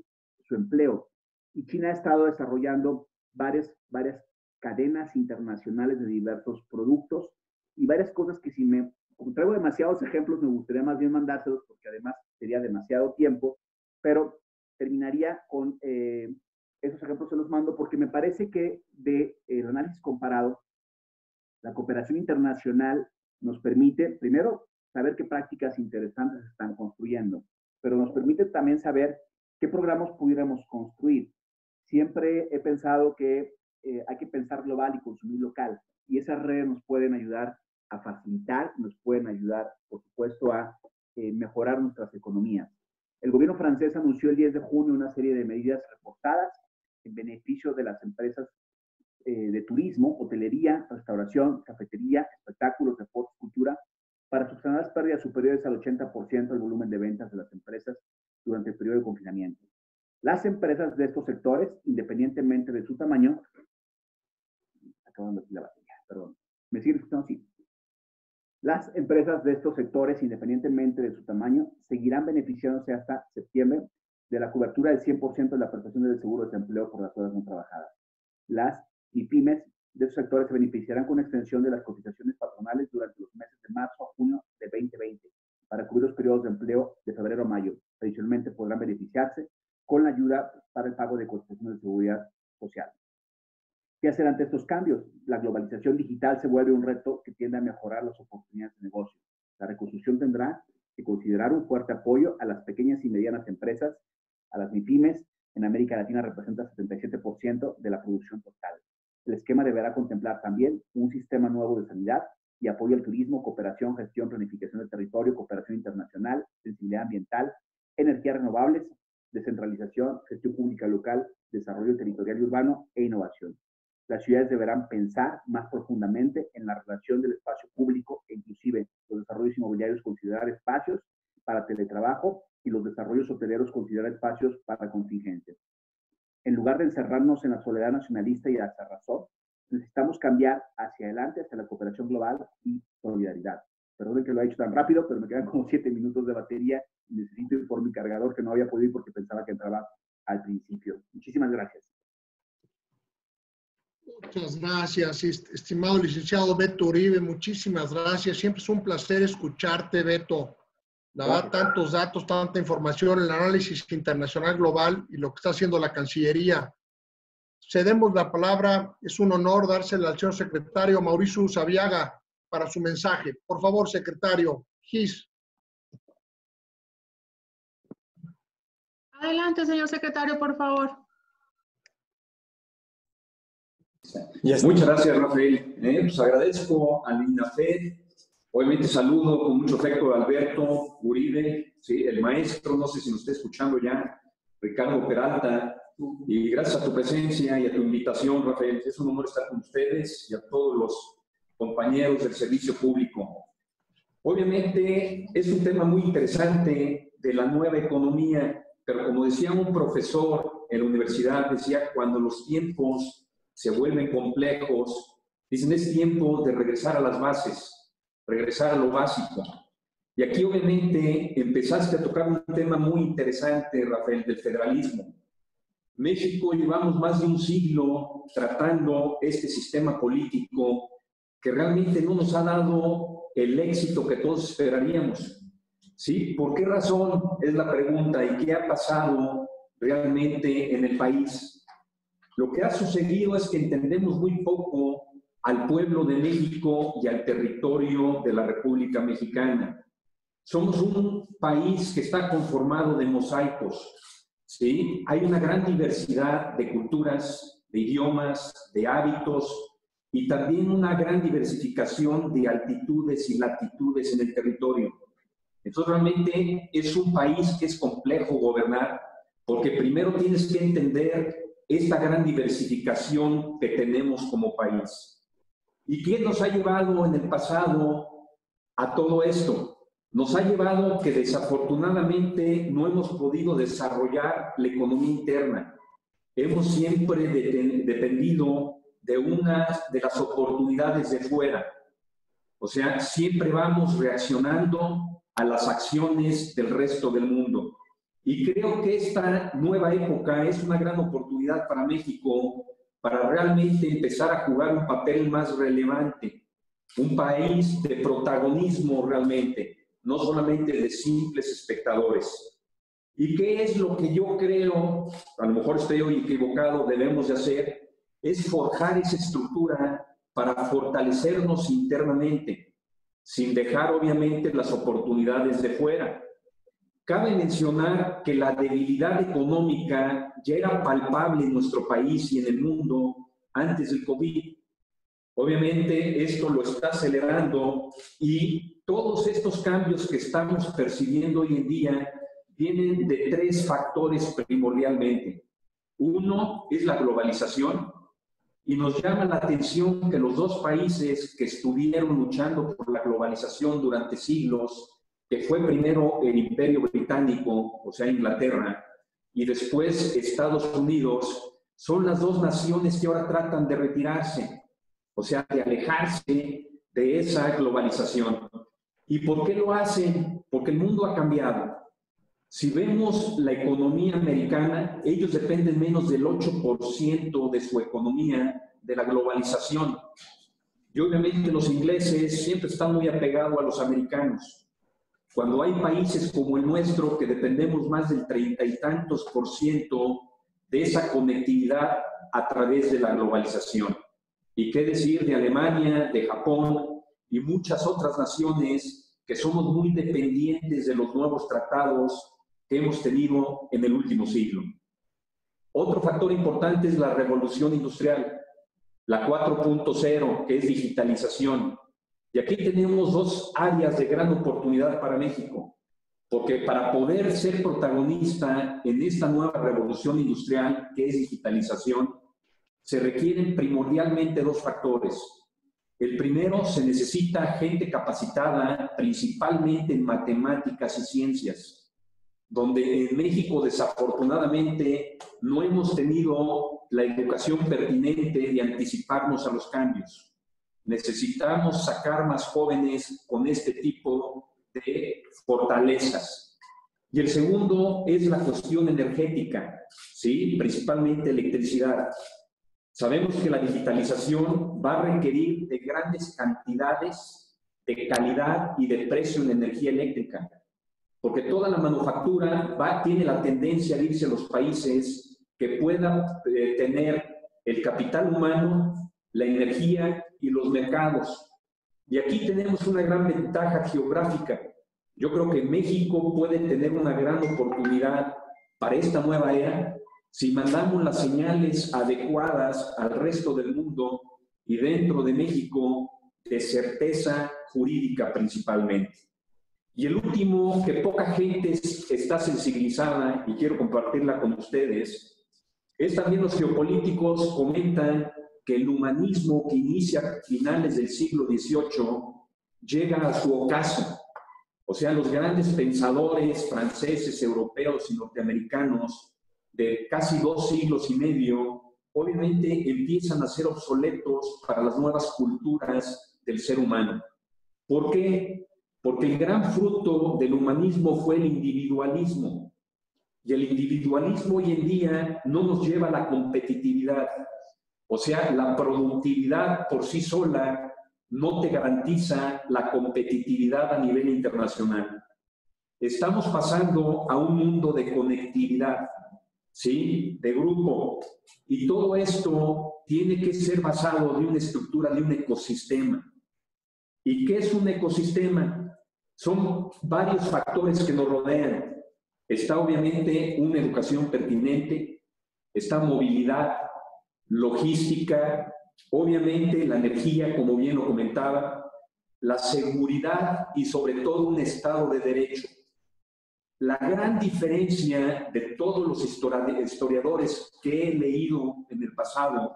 su empleo, y China ha estado desarrollando varias cadenas internacionales de diversos productos y varias cosas que como traigo demasiados ejemplos, me gustaría más bien mandárselos porque además sería demasiado tiempo, pero terminaría con esos ejemplos, se los mando porque me parece que el análisis comparado, la cooperación internacional nos permite, primero, saber qué prácticas interesantes se están construyendo, pero nos permite también saber qué programas pudiéramos construir. Siempre he pensado que hay que pensar global y consumir local, y esas redes nos pueden ayudar a facilitar, nos pueden ayudar, por supuesto, a mejorar nuestras economías. El gobierno francés anunció el 10 de junio una serie de medidas reportadas en beneficio de las empresas de turismo, hotelería, restauración, cafetería, espectáculos, deportes, cultura, para subsanar las pérdidas superiores al 80% del volumen de ventas de las empresas durante el periodo de confinamiento. Las empresas de estos sectores, independientemente de su tamaño, acabando aquí la batería, perdón, ¿me siguen escuchando? Sí. Las empresas de estos sectores, independientemente de su tamaño, seguirán beneficiándose hasta septiembre de la cobertura del 100% de la prestación del seguro de desempleo por las horas no trabajadas. Las MIPYMES de esos sectores se beneficiarán con una extensión de las cotizaciones patronales durante los meses de marzo a junio de 2020 para cubrir los periodos de empleo de febrero a mayo. Adicionalmente, podrán beneficiarse con la ayuda para el pago de cotizaciones de seguridad social. ¿Qué hacer ante estos cambios? La globalización digital se vuelve un reto que tiende a mejorar las oportunidades de negocio. La reconstrucción tendrá que considerar un fuerte apoyo a las pequeñas y medianas empresas, a las MIPYMES, En América Latina representa 77% de la producción total. El esquema deberá contemplar también un sistema nuevo de sanidad y apoyo al turismo, cooperación, gestión, planificación del territorio, cooperación internacional, sensibilidad ambiental, energías renovables, descentralización, gestión pública local, desarrollo territorial y urbano e innovación. Las ciudades deberán pensar más profundamente en la relación del espacio público e inclusive los desarrollos inmobiliarios considerar espacios para teletrabajo y los desarrollos hoteleros considerar espacios para contingencias. En lugar de encerrarnos en la soledad nacionalista y la cerrazón, necesitamos cambiar hacia adelante, hacia la cooperación global y solidaridad. Perdón que lo he hecho tan rápido, pero me quedan como 7 minutos de batería y necesito ir por mi cargador que no había podido ir porque pensaba que entraba al principio. Muchísimas gracias. Muchas gracias, estimado licenciado Beto Uribe, muchísimas gracias. Siempre es un placer escucharte, Beto. La verdad, tantos datos, tanta información, el análisis internacional global y lo que está haciendo la Cancillería. Cedemos la palabra, es un honor dársela al señor secretario Mauricio Usabiaga para su mensaje. Por favor, secretario. Gis. Adelante, señor secretario, por favor. Muchas gracias, Rafael. Pues agradezco al INAFED. Obviamente saludo con mucho afecto a Alberto Uribe, ¿sí? El maestro, no sé si nos está escuchando ya, Ricardo Peralta, y gracias a tu presencia y a tu invitación, Rafael. Es un honor estar con ustedes y a todos los compañeros del servicio público. Obviamente es un tema muy interesante de la nueva economía, pero como decía un profesor en la universidad, decía, cuando los tiempos se vuelven complejos, dicen, es tiempo de regresar a las bases, regresar a lo básico. Y aquí obviamente empezaste a tocar un tema muy interesante, Rafael, del federalismo. México llevamos más de un siglo tratando este sistema político que realmente no nos ha dado el éxito que todos esperaríamos. ¿Sí? ¿Por qué razón? Es la pregunta. ¿Y qué ha pasado realmente en el país? Lo que ha sucedido es que entendemos muy poco al pueblo de México y al territorio de la República Mexicana. Somos un país que está conformado de mosaicos, ¿sí? Hay una gran diversidad de culturas, de idiomas, de hábitos y también una gran diversificación de altitudes y latitudes en el territorio. Entonces, realmente es un país que es complejo gobernar porque primero tienes que entender esta gran diversificación que tenemos como país. ¿Y qué nos ha llevado en el pasado a todo esto? Nos ha llevado que desafortunadamente no hemos podido desarrollar la economía interna. Hemos siempre dependido de una de las oportunidades de fuera. O sea, siempre vamos reaccionando a las acciones del resto del mundo. Y creo que esta nueva época es una gran oportunidad para México para realmente empezar a jugar un papel más relevante, un país de protagonismo realmente, no solamente de simples espectadores. ¿Y qué es lo que yo creo, a lo mejor estoy hoy equivocado, debemos de hacer? Es forjar esa estructura para fortalecernos internamente, sin dejar obviamente las oportunidades de fuera. Cabe mencionar que la debilidad económica ya era palpable en nuestro país y en el mundo antes del COVID. Obviamente esto lo está acelerando y todos estos cambios que estamos percibiendo hoy en día vienen de 3 factores primordialmente. Uno es la globalización y nos llama la atención que los 2 países que estuvieron luchando por la globalización durante siglos, que fue primero el Imperio Británico, o sea, Inglaterra, y después Estados Unidos, son las 2 naciones que ahora tratan de retirarse, o sea, de alejarse de esa globalización. ¿Y por qué lo hacen? Porque el mundo ha cambiado. Si vemos la economía americana, ellos dependen menos del 8% de su economía de la globalización. Y obviamente los ingleses siempre están muy apegados a los americanos. Cuando hay países como el nuestro que dependemos más del 30 y tantos % de esa conectividad a través de la globalización. Y qué decir de Alemania, de Japón y muchas otras naciones que somos muy dependientes de los nuevos tratados que hemos tenido en el último siglo. Otro factor importante es la revolución industrial, la 4.0, que es digitalización. Y aquí tenemos dos áreas de gran oportunidad para México, porque para poder ser protagonista en esta nueva revolución industrial, que es digitalización, se requieren primordialmente dos factores. El primero, se necesita gente capacitada principalmente en matemáticas y ciencias, donde en México desafortunadamente no hemos tenido la educación pertinente de anticiparnos a los cambios. Necesitamos sacar más jóvenes con este tipo de fortalezas. Y el segundo es la cuestión energética, ¿sí? Principalmente electricidad. Sabemos que la digitalización va a requerir de grandes cantidades de calidad y de precio en energía eléctrica, porque toda la manufactura tiene la tendencia a irse a los países que puedan tener el capital humano, la energía y los mercados. Y aquí tenemos una gran ventaja geográfica. Yo creo que México puede tener una gran oportunidad para esta nueva era si mandamos las señales adecuadas al resto del mundo y dentro de México de certeza jurídica principalmente. Y el último, que poca gente está sensibilizada y quiero compartirla con ustedes, es también los geopolíticos comentan que el humanismo que inicia a finales del siglo XVIII llega a su ocaso. O sea, los grandes pensadores franceses, europeos y norteamericanos de casi 2 siglos y medio, obviamente empiezan a ser obsoletos para las nuevas culturas del ser humano. ¿Por qué? Porque el gran fruto del humanismo fue el individualismo. Y el individualismo hoy en día no nos lleva a la competitividad. O sea, la productividad por sí sola no te garantiza la competitividad a nivel internacional. Estamos pasando a un mundo de conectividad, ¿sí? De grupo. Y todo esto tiene que ser basado en una estructura de un ecosistema. ¿Y qué es un ecosistema? Son varios factores que nos rodean. Está obviamente una educación pertinente, está movilidad, logística, obviamente la energía, como bien lo comentaba, la seguridad y sobre todo un Estado de Derecho. La gran diferencia de todos los historiadores que he leído en el pasado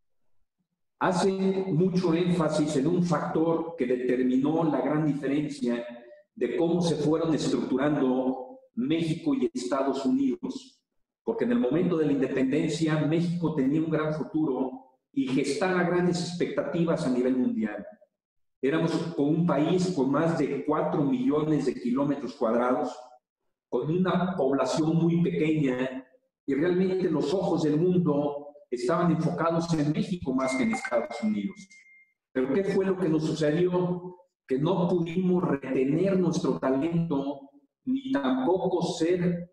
hacen mucho énfasis en un factor que determinó la gran diferencia de cómo se fueron estructurando México y Estados Unidos. Porque en el momento de la independencia, México tenía un gran futuro y gestaba grandes expectativas a nivel mundial. Éramos un país con más de 4 millones de kilómetros cuadrados, con una población muy pequeña, y realmente los ojos del mundo estaban enfocados en México más que en Estados Unidos. Pero ¿qué fue lo que nos sucedió? Que no pudimos retener nuestro talento, ni tampoco ser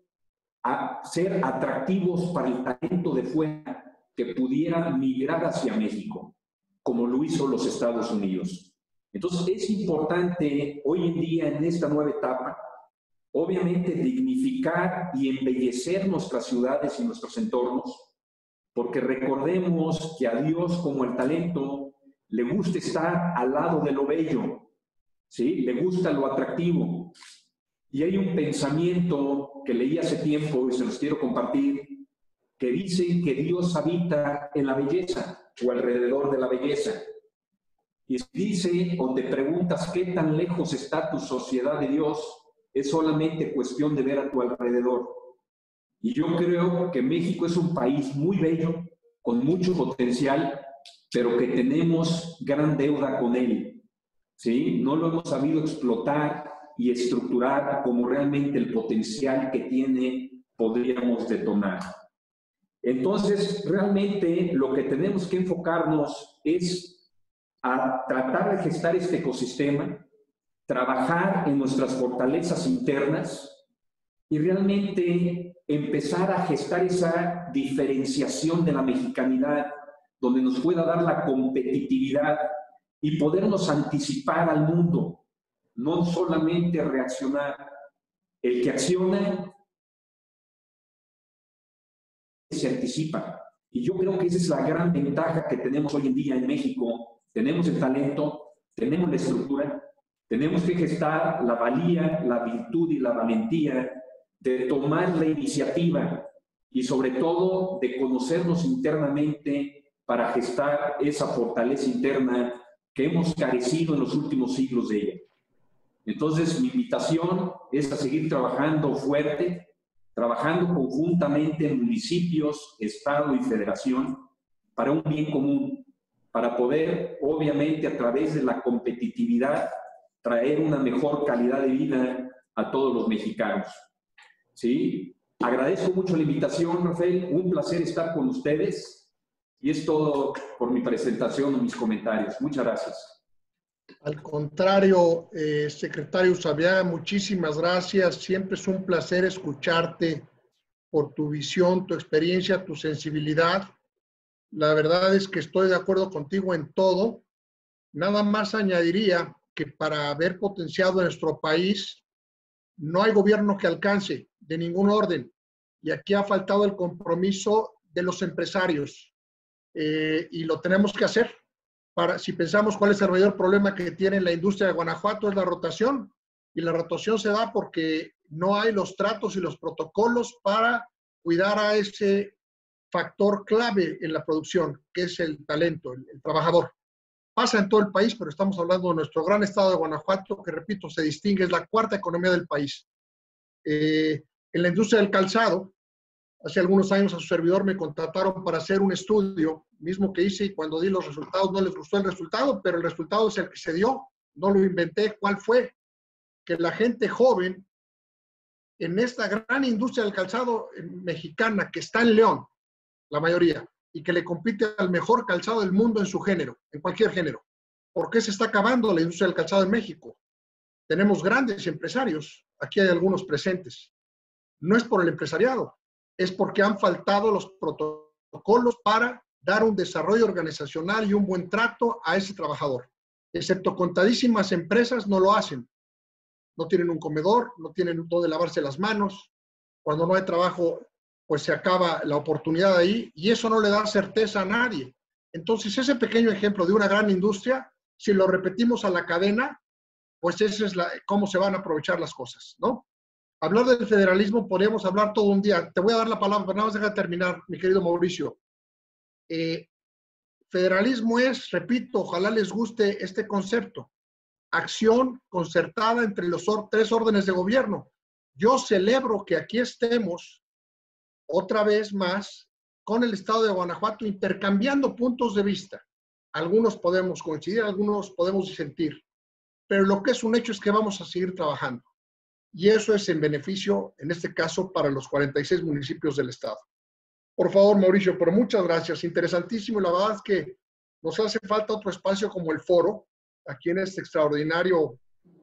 atractivos para el talento de fuera que pudiera migrar hacia México, como lo hizo los Estados Unidos. Entonces es importante hoy en día, en esta nueva etapa, obviamente dignificar y embellecer nuestras ciudades y nuestros entornos, porque recordemos que a Dios, como el talento, le gusta estar al lado de lo bello, ¿sí? Le gusta lo atractivo. Y hay un pensamiento que leí hace tiempo y se los quiero compartir, que dice que Dios habita en la belleza o alrededor de la belleza. Y dice, o te preguntas qué tan lejos está tu sociedad de Dios, es solamente cuestión de ver a tu alrededor. Y yo creo que México es un país muy bello, con mucho potencial, pero que tenemos gran deuda con él, ¿sí? No lo hemos sabido explotar y estructurar como realmente el potencial que tiene podríamos detonar. Entonces, realmente lo que tenemos que enfocarnos es a tratar de gestar este ecosistema, trabajar en nuestras fortalezas internas y realmente empezar a gestar esa diferenciación de la mexicanidad, donde nos pueda dar la competitividad y podernos anticipar al mundo, no solamente reaccionar. El que acciona se anticipa. Y yo creo que esa es la gran ventaja que tenemos hoy en día en México. Tenemos el talento, tenemos la estructura, tenemos que gestar la valía, la virtud y la valentía de tomar la iniciativa y sobre todo de conocernos internamente para gestar esa fortaleza interna que hemos carecido en los últimos siglos de ella. Entonces, mi invitación es a seguir trabajando fuerte, trabajando conjuntamente en municipios, Estado y Federación para un bien común, para poder, obviamente, a través de la competitividad, traer una mejor calidad de vida a todos los mexicanos. ¿Sí? Agradezco mucho la invitación, Rafael. Un placer estar con ustedes. Y es todo por mi presentación y mis comentarios. Muchas gracias. Al contrario, secretario Usabiaga, muchísimas gracias. Siempre es un placer escucharte por tu visión, tu experiencia, tu sensibilidad. La verdad es que estoy de acuerdo contigo en todo. Nada más añadiría que para haber potenciado nuestro país, no hay gobierno que alcance de ningún orden. Y aquí ha faltado el compromiso de los empresarios. Y lo tenemos que hacer. Si pensamos cuál es el mayor problema que tiene la industria de Guanajuato, es la rotación. Y la rotación se da porque no hay los tratos y los protocolos para cuidar a ese factor clave en la producción, que es el talento, el trabajador. Pasa en todo el país, pero estamos hablando de nuestro gran estado de Guanajuato, que repito, se distingue, es la cuarta economía del país. En la industria del calzado, hace algunos años a su servidor me contrataron para hacer un estudio, mismo que hice, y cuando di los resultados no les gustó el resultado, pero el resultado es el que se dio, no lo inventé. ¿Cuál fue? Que la gente joven en esta gran industria del calzado mexicana, que está en León, la mayoría, y que le compite al mejor calzado del mundo en su género, en cualquier género. ¿Por qué se está acabando la industria del calzado en México? Tenemos grandes empresarios, aquí hay algunos presentes. No es por el empresariado, es porque han faltado los protocolos para dar un desarrollo organizacional y un buen trato a ese trabajador. Excepto contadísimas empresas no lo hacen. No tienen un comedor, no tienen donde lavarse las manos. Cuando no hay trabajo, pues se acaba la oportunidad ahí y eso no le da certeza a nadie. Entonces, ese pequeño ejemplo de una gran industria, si lo repetimos a la cadena, pues esa es cómo se van a aprovechar las cosas, ¿no? Hablar del federalismo podemos hablar todo un día. Te voy a dar la palabra, pero nada más deja terminar, mi querido Mauricio. Federalismo es, repito, ojalá les guste este concepto, acción concertada entre los tres órdenes de gobierno. Yo celebro que aquí estemos otra vez más con el estado de Guanajuato intercambiando puntos de vista. Algunos podemos coincidir, algunos podemos disentir, pero lo que es un hecho es que vamos a seguir trabajando. Y eso es en beneficio, en este caso, para los 46 municipios del estado. Por favor, Mauricio, pero muchas gracias. Interesantísimo. La verdad es que nos hace falta otro espacio como el foro, aquí en este extraordinario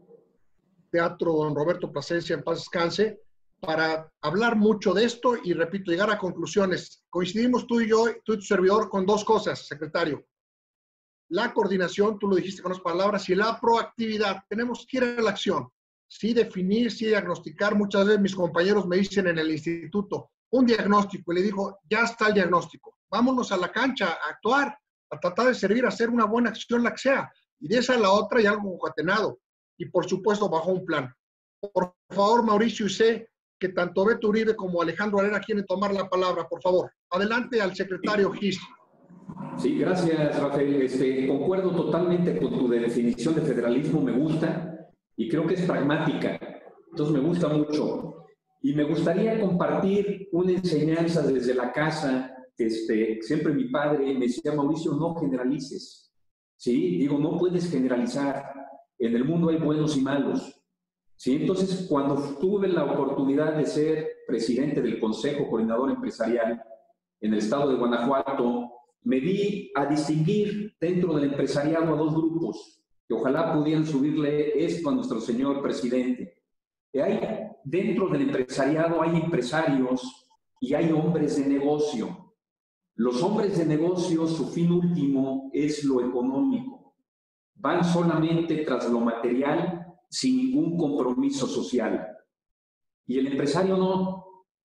Teatro Don Roberto Plasencia, en paz descanse, para hablar mucho de esto y, repito, llegar a conclusiones. Coincidimos tú y yo, tú y tu servidor, con dos cosas, secretario. La coordinación, tú lo dijiste con las palabras, y la proactividad. Tenemos que ir a la acción. Sí definir, sí diagnosticar. Muchas veces mis compañeros me dicen en el instituto, un diagnóstico, y le digo, ya está el diagnóstico. Vámonos a la cancha, a actuar, a tratar de servir, a hacer una buena acción, la que sea. Y de esa a la otra hay algo concatenado. Y por supuesto, bajo un plan. Por favor, Mauricio, y sé que tanto Beto Uribe como Alejandro Arena quieren tomar la palabra. Por favor, adelante al secretario Gis. Sí, gracias, Rafael. Concuerdo totalmente con tu definición de federalismo, me gusta. Y creo que es pragmática, entonces me gusta mucho. Y me gustaría compartir una enseñanza desde la casa. Siempre mi padre me decía, Mauricio, no generalices. ¿Sí? Digo, no puedes generalizar. En el mundo hay buenos y malos. ¿Sí? Entonces, cuando tuve la oportunidad de ser presidente del Consejo Coordinador Empresarial en el estado de Guanajuato, me di a distinguir dentro del empresariado a dos grupos que ojalá pudieran subirle esto a nuestro señor presidente. Dentro del empresariado hay empresarios y hay hombres de negocio. Los hombres de negocio, su fin último es lo económico. Van solamente tras lo material sin ningún compromiso social. Y el empresario no.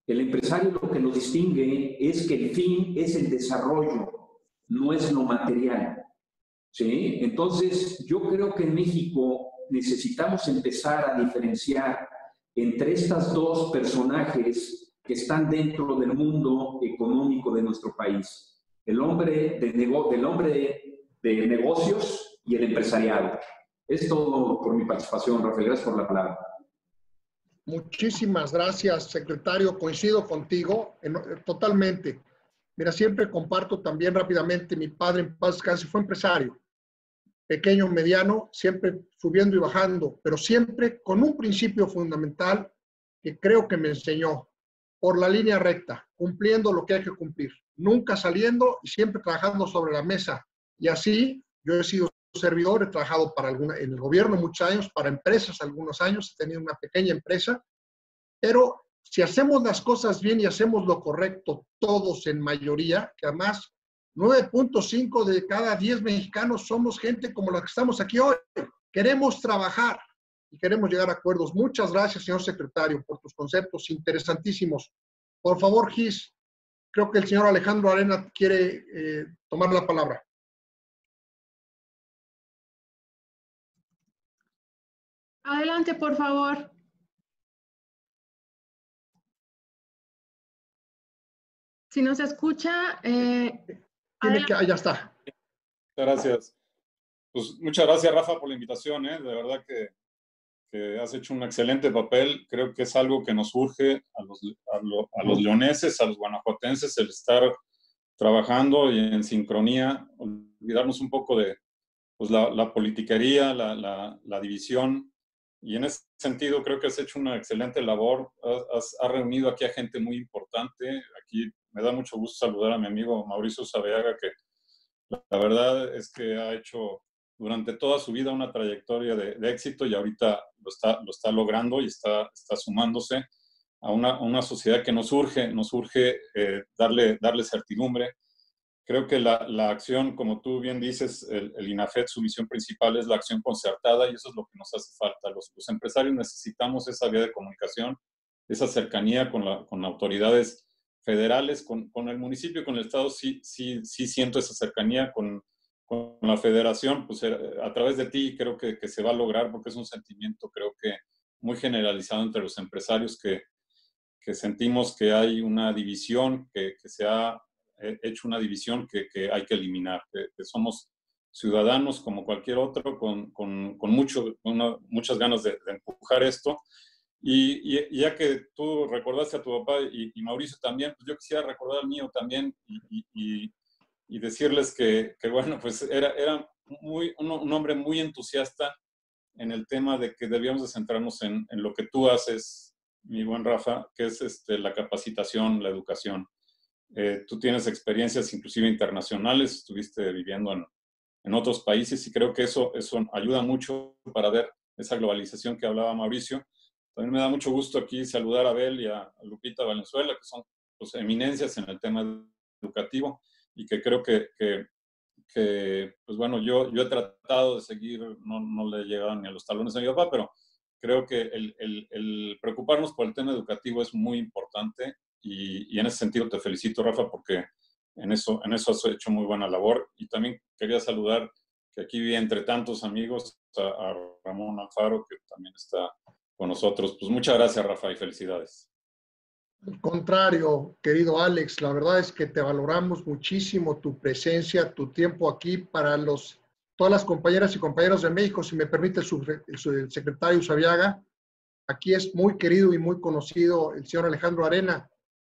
El empresario lo que lo distingue es que el fin es el desarrollo, no es lo material. ¿Sí? Entonces, yo creo que en México necesitamos empezar a diferenciar entre estas dos personajes que están dentro del mundo económico de nuestro país. El hombre de negocios y el empresariado. Es todo por mi participación, Rafael. Gracias por la palabra. Muchísimas gracias, secretario. Coincido contigo totalmente. Mira, siempre comparto también rápidamente, mi padre en paz descanse fue empresario, pequeño, mediano, siempre subiendo y bajando, pero siempre con un principio fundamental que creo que me enseñó, por la línea recta, cumpliendo lo que hay que cumplir, nunca saliendo y siempre trabajando sobre la mesa. Y así yo he sido servidor, he trabajado en el gobierno muchos años, para empresas algunos años, he tenido una pequeña empresa, pero si hacemos las cosas bien y hacemos lo correcto todos en mayoría, que además 9.5 de cada 10 mexicanos somos gente como la que estamos aquí hoy. Queremos trabajar y queremos llegar a acuerdos. Muchas gracias, señor secretario, por tus conceptos interesantísimos. Por favor, Gis, creo que el señor Alejandro Arena quiere tomar la palabra. Adelante, por favor. Si no se escucha, Ya está. Gracias. Pues muchas gracias, Rafa, por la invitación. De verdad que has hecho un excelente papel. Creo que es algo que nos urge a los leoneses, a los guanajuatenses, el estar trabajando y en sincronía, olvidarnos un poco de pues, la politiquería, la división. Y en ese sentido creo que has hecho una excelente labor. Has reunido aquí a gente muy importante. Aquí me da mucho gusto saludar a mi amigo Mauricio Sabeaga, que la verdad es que ha hecho durante toda su vida una trayectoria de éxito y ahorita lo está logrando y está sumándose a una sociedad que nos urge darle certidumbre. Creo que la acción, como tú bien dices, el INAFED, su misión principal es la acción concertada y eso es lo que nos hace falta. Los empresarios necesitamos esa vía de comunicación, esa cercanía con autoridades federales, con el municipio y con el estado. Sí siento esa cercanía con la federación, pues a través de ti creo que se va a lograr porque es un sentimiento creo que muy generalizado entre los empresarios que sentimos que hay una división, que se ha hecho una división que hay que eliminar, que somos ciudadanos como cualquier otro con muchas ganas de empujar esto. Y ya que tú recordaste a tu papá y Mauricio también, pues yo quisiera recordar al mío también y decirles que bueno, pues era un hombre muy entusiasta en el tema de que debíamos de centrarnos en lo que tú haces, mi buen Rafa, que es la capacitación, la educación. Tú tienes experiencias inclusive internacionales, estuviste viviendo en otros países y creo que eso ayuda mucho para ver esa globalización que hablaba Mauricio. También me da mucho gusto aquí saludar a Abel y a Lupita Valenzuela, que son pues, eminencias en el tema educativo y que creo que pues bueno, yo he tratado de seguir, no le he llegado ni a los talones a mi papá, pero creo que el preocuparnos por el tema educativo es muy importante y en ese sentido te felicito, Rafa, porque en eso has hecho muy buena labor. Y también quería saludar que aquí vi entre tantos amigos a Ramón Alfaro, que también está con nosotros. Pues muchas gracias, Rafa, y felicidades. Al contrario, querido Alex, la verdad es que te valoramos muchísimo tu presencia, tu tiempo aquí para todas las compañeras y compañeros de México. Si me permite el secretario Sabeaga, aquí es muy querido y muy conocido el señor Alejandro Arena.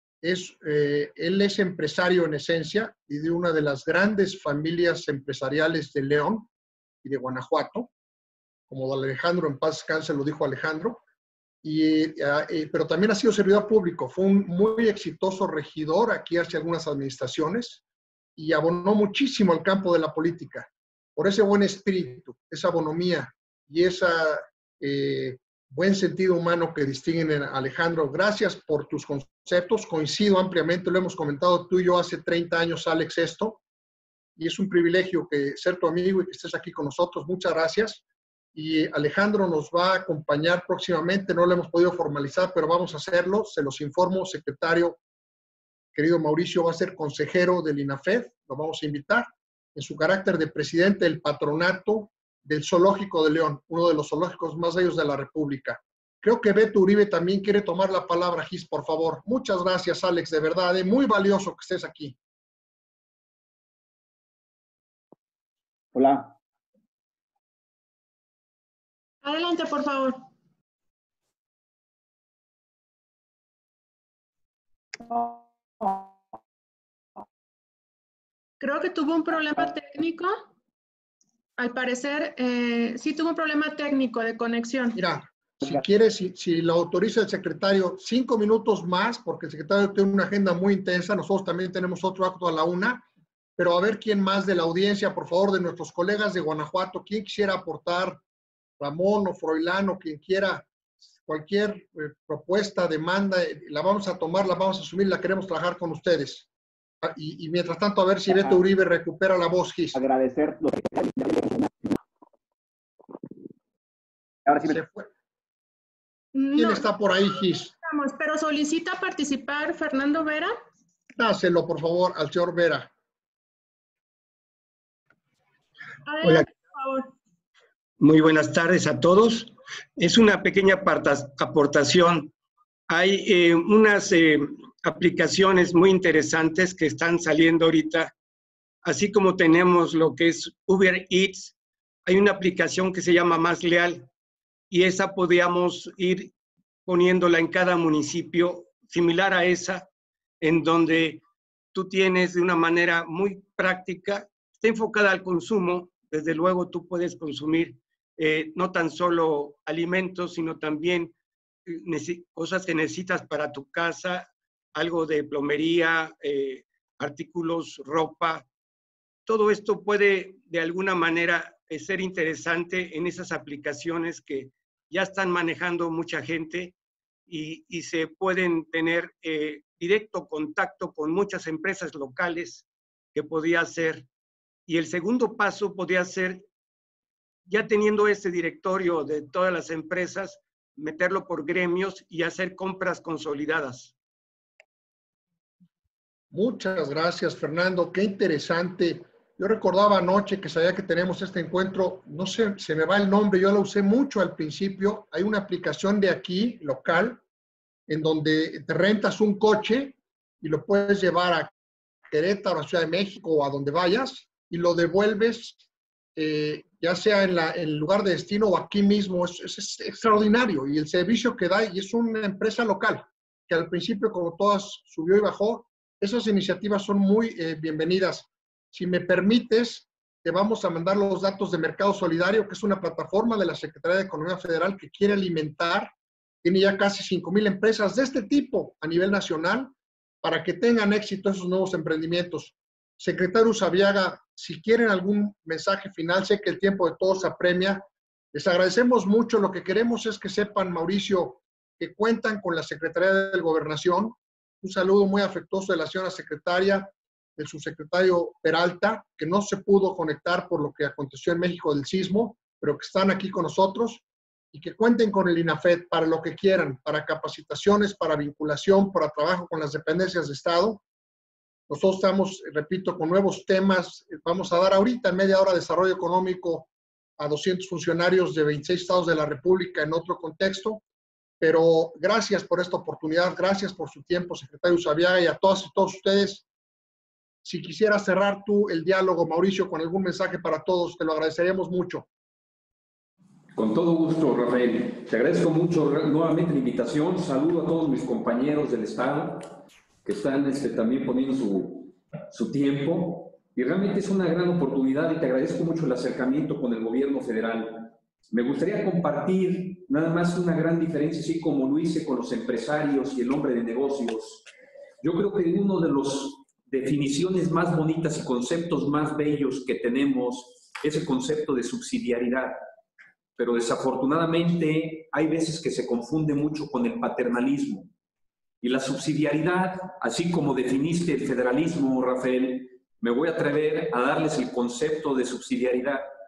Él es empresario en esencia y de una de las grandes familias empresariales de León y de Guanajuato, como don Alejandro, en paz descanse, lo dijo Alejandro. Pero también ha sido servidor público, fue un muy exitoso regidor aquí hace algunas administraciones y abonó muchísimo al campo de la política por ese buen espíritu, esa bonomía y ese buen sentido humano que distinguen a Alejandro. Gracias por tus conceptos, coincido ampliamente, lo hemos comentado tú y yo hace 30 años, Alex, esto, y es un privilegio ser tu amigo y que estés aquí con nosotros. Muchas gracias. y Alejandro nos va a acompañar próximamente. No lo hemos podido formalizar, pero vamos a hacerlo. Se los informo, secretario, querido Mauricio, va a ser consejero del INAFED, lo vamos a invitar, en su carácter de presidente del patronato del Zoológico de León, uno de los zoológicos más bellos de la República. Creo que Beto Uribe también quiere tomar la palabra, Gis, por favor. Muchas gracias, Alex, de verdad, muy valioso que estés aquí. Hola. Adelante, por favor. Creo que tuvo un problema técnico. Al parecer, sí tuvo un problema técnico de conexión. Mira, si quieres, si lo autoriza el secretario, 5 minutos más, porque el secretario tiene una agenda muy intensa. Nosotros también tenemos otro acto a la 1. Pero a ver quién más de la audiencia, por favor, de nuestros colegas de Guanajuato, quién quisiera aportar, Ramón o Froilán o quien quiera, cualquier propuesta, demanda, la vamos a tomar, la vamos a asumir, la queremos trabajar con ustedes. Y mientras tanto, a ver si Beto Uribe recupera la voz, Gis. Agradecer lo que... Ahora sí me... Se fue. ¿Quién está por ahí, Gis? Pero solicita participar Fernando Vera. Dáselo, por favor, al señor Vera. Adelante, por favor. Muy buenas tardes a todos. Es una pequeña aportación. Hay unas aplicaciones muy interesantes que están saliendo ahorita, así como tenemos lo que es Uber Eats. Hay una aplicación que se llama Más Leal y esa podríamos ir poniéndola en cada municipio, similar a esa, en donde tú tienes de una manera muy práctica, está enfocada al consumo. Desde luego tú puedes consumir no tan solo alimentos, sino también cosas que necesitas para tu casa, algo de plomería, artículos, ropa. Todo esto puede de alguna manera ser interesante en esas aplicaciones que ya están manejando mucha gente y se pueden tener directo contacto con muchas empresas locales que podría ser. Y el segundo paso podría ser, ya teniendo ese directorio de todas las empresas, meterlo por gremios y hacer compras consolidadas. Muchas gracias, Fernando. Qué interesante. Yo recordaba anoche que sabía que tenemos este encuentro, no sé, se me va el nombre, yo lo usé mucho al principio. Hay una aplicación de aquí, local, en donde te rentas un coche y lo puedes llevar a Querétaro, a Ciudad de México o a donde vayas y lo devuelves, ya sea en el lugar de destino o aquí mismo. Es extraordinario. Y el servicio que da, y es una empresa local, que al principio, como todas, subió y bajó. Esas iniciativas son muy bienvenidas. Si me permites, te vamos a mandar los datos de Mercado Solidario, que es una plataforma de la Secretaría de Economía Federal que quiere alimentar. Tiene ya casi 5,000 empresas de este tipo a nivel nacional para que tengan éxito esos nuevos emprendimientos. Secretario Usabiaga, si quieren algún mensaje final, sé que el tiempo de todos apremia. Les agradecemos mucho. Lo que queremos es que sepan, Mauricio, que cuentan con la Secretaría de Gobernación. Un saludo muy afectuoso de la señora secretaria, del subsecretario Peralta, que no se pudo conectar por lo que aconteció en México del sismo, pero que están aquí con nosotros, y que cuenten con el INAFED para lo que quieran, para capacitaciones, para vinculación, para trabajo con las dependencias de Estado. Nosotros estamos, repito, con nuevos temas. Vamos a dar ahorita en media hora desarrollo económico a 200 funcionarios de 26 estados de la República en otro contexto. Pero gracias por esta oportunidad, gracias por su tiempo, secretario Usabiaga, y a todas y todos ustedes. Si quisiera cerrar tú el diálogo, Mauricio, con algún mensaje para todos, te lo agradeceríamos mucho. Con todo gusto, Rafael. Te agradezco mucho nuevamente la invitación. Saludo a todos mis compañeros del Estado que están también poniendo su tiempo. Y realmente es una gran oportunidad y te agradezco mucho el acercamiento con el gobierno federal. Me gustaría compartir nada más una gran diferencia, así como lo hice con los empresarios y el hombre de negocios. Yo creo que uno de las definiciones más bonitas y conceptos más bellos que tenemos es el concepto de subsidiariedad. Pero desafortunadamente hay veces que se confunde mucho con el paternalismo. Y la subsidiariedad, así como definiste el federalismo, Rafael, me voy a atrever a darles el concepto de subsidiariedad.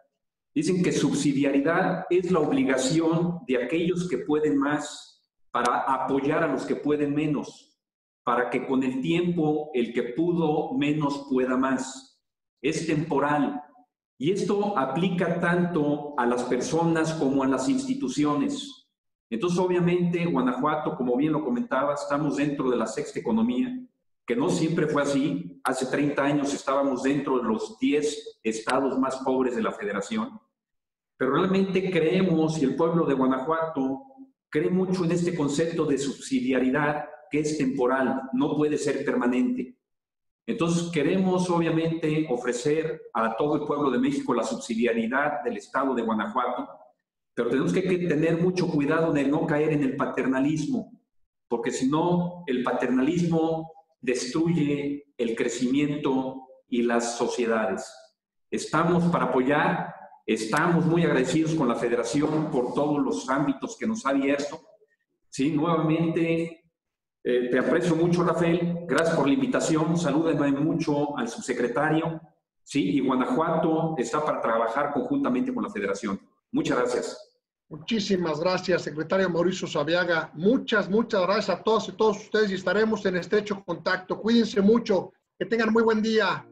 Dicen que subsidiariedad es la obligación de aquellos que pueden más para apoyar a los que pueden menos, para que con el tiempo el que pudo menos pueda más. Es temporal. Y esto aplica tanto a las personas como a las instituciones. Entonces, obviamente, Guanajuato, como bien lo comentaba, estamos dentro de la sexta economía, que no siempre fue así. Hace 30 años estábamos dentro de los 10 estados más pobres de la federación. Pero realmente creemos, y el pueblo de Guanajuato cree mucho en este concepto de subsidiariedad, que es temporal, no puede ser permanente. Entonces, queremos obviamente ofrecer a todo el pueblo de México la subsidiariedad del estado de Guanajuato, pero tenemos que tener mucho cuidado de no caer en el paternalismo, porque si no, el paternalismo destruye el crecimiento y las sociedades. Estamos para apoyar, estamos muy agradecidos con la Federación por todos los ámbitos que nos ha abierto. Sí, nuevamente, te aprecio mucho, Rafael. Gracias por la invitación. Salúdenme mucho al subsecretario. Sí, y Guanajuato está para trabajar conjuntamente con la Federación. Muchas gracias. Muchísimas gracias, secretario Mauricio Sabiaga. Muchas gracias a todos y todos ustedes y estaremos en estrecho contacto. Cuídense mucho. Que tengan muy buen día.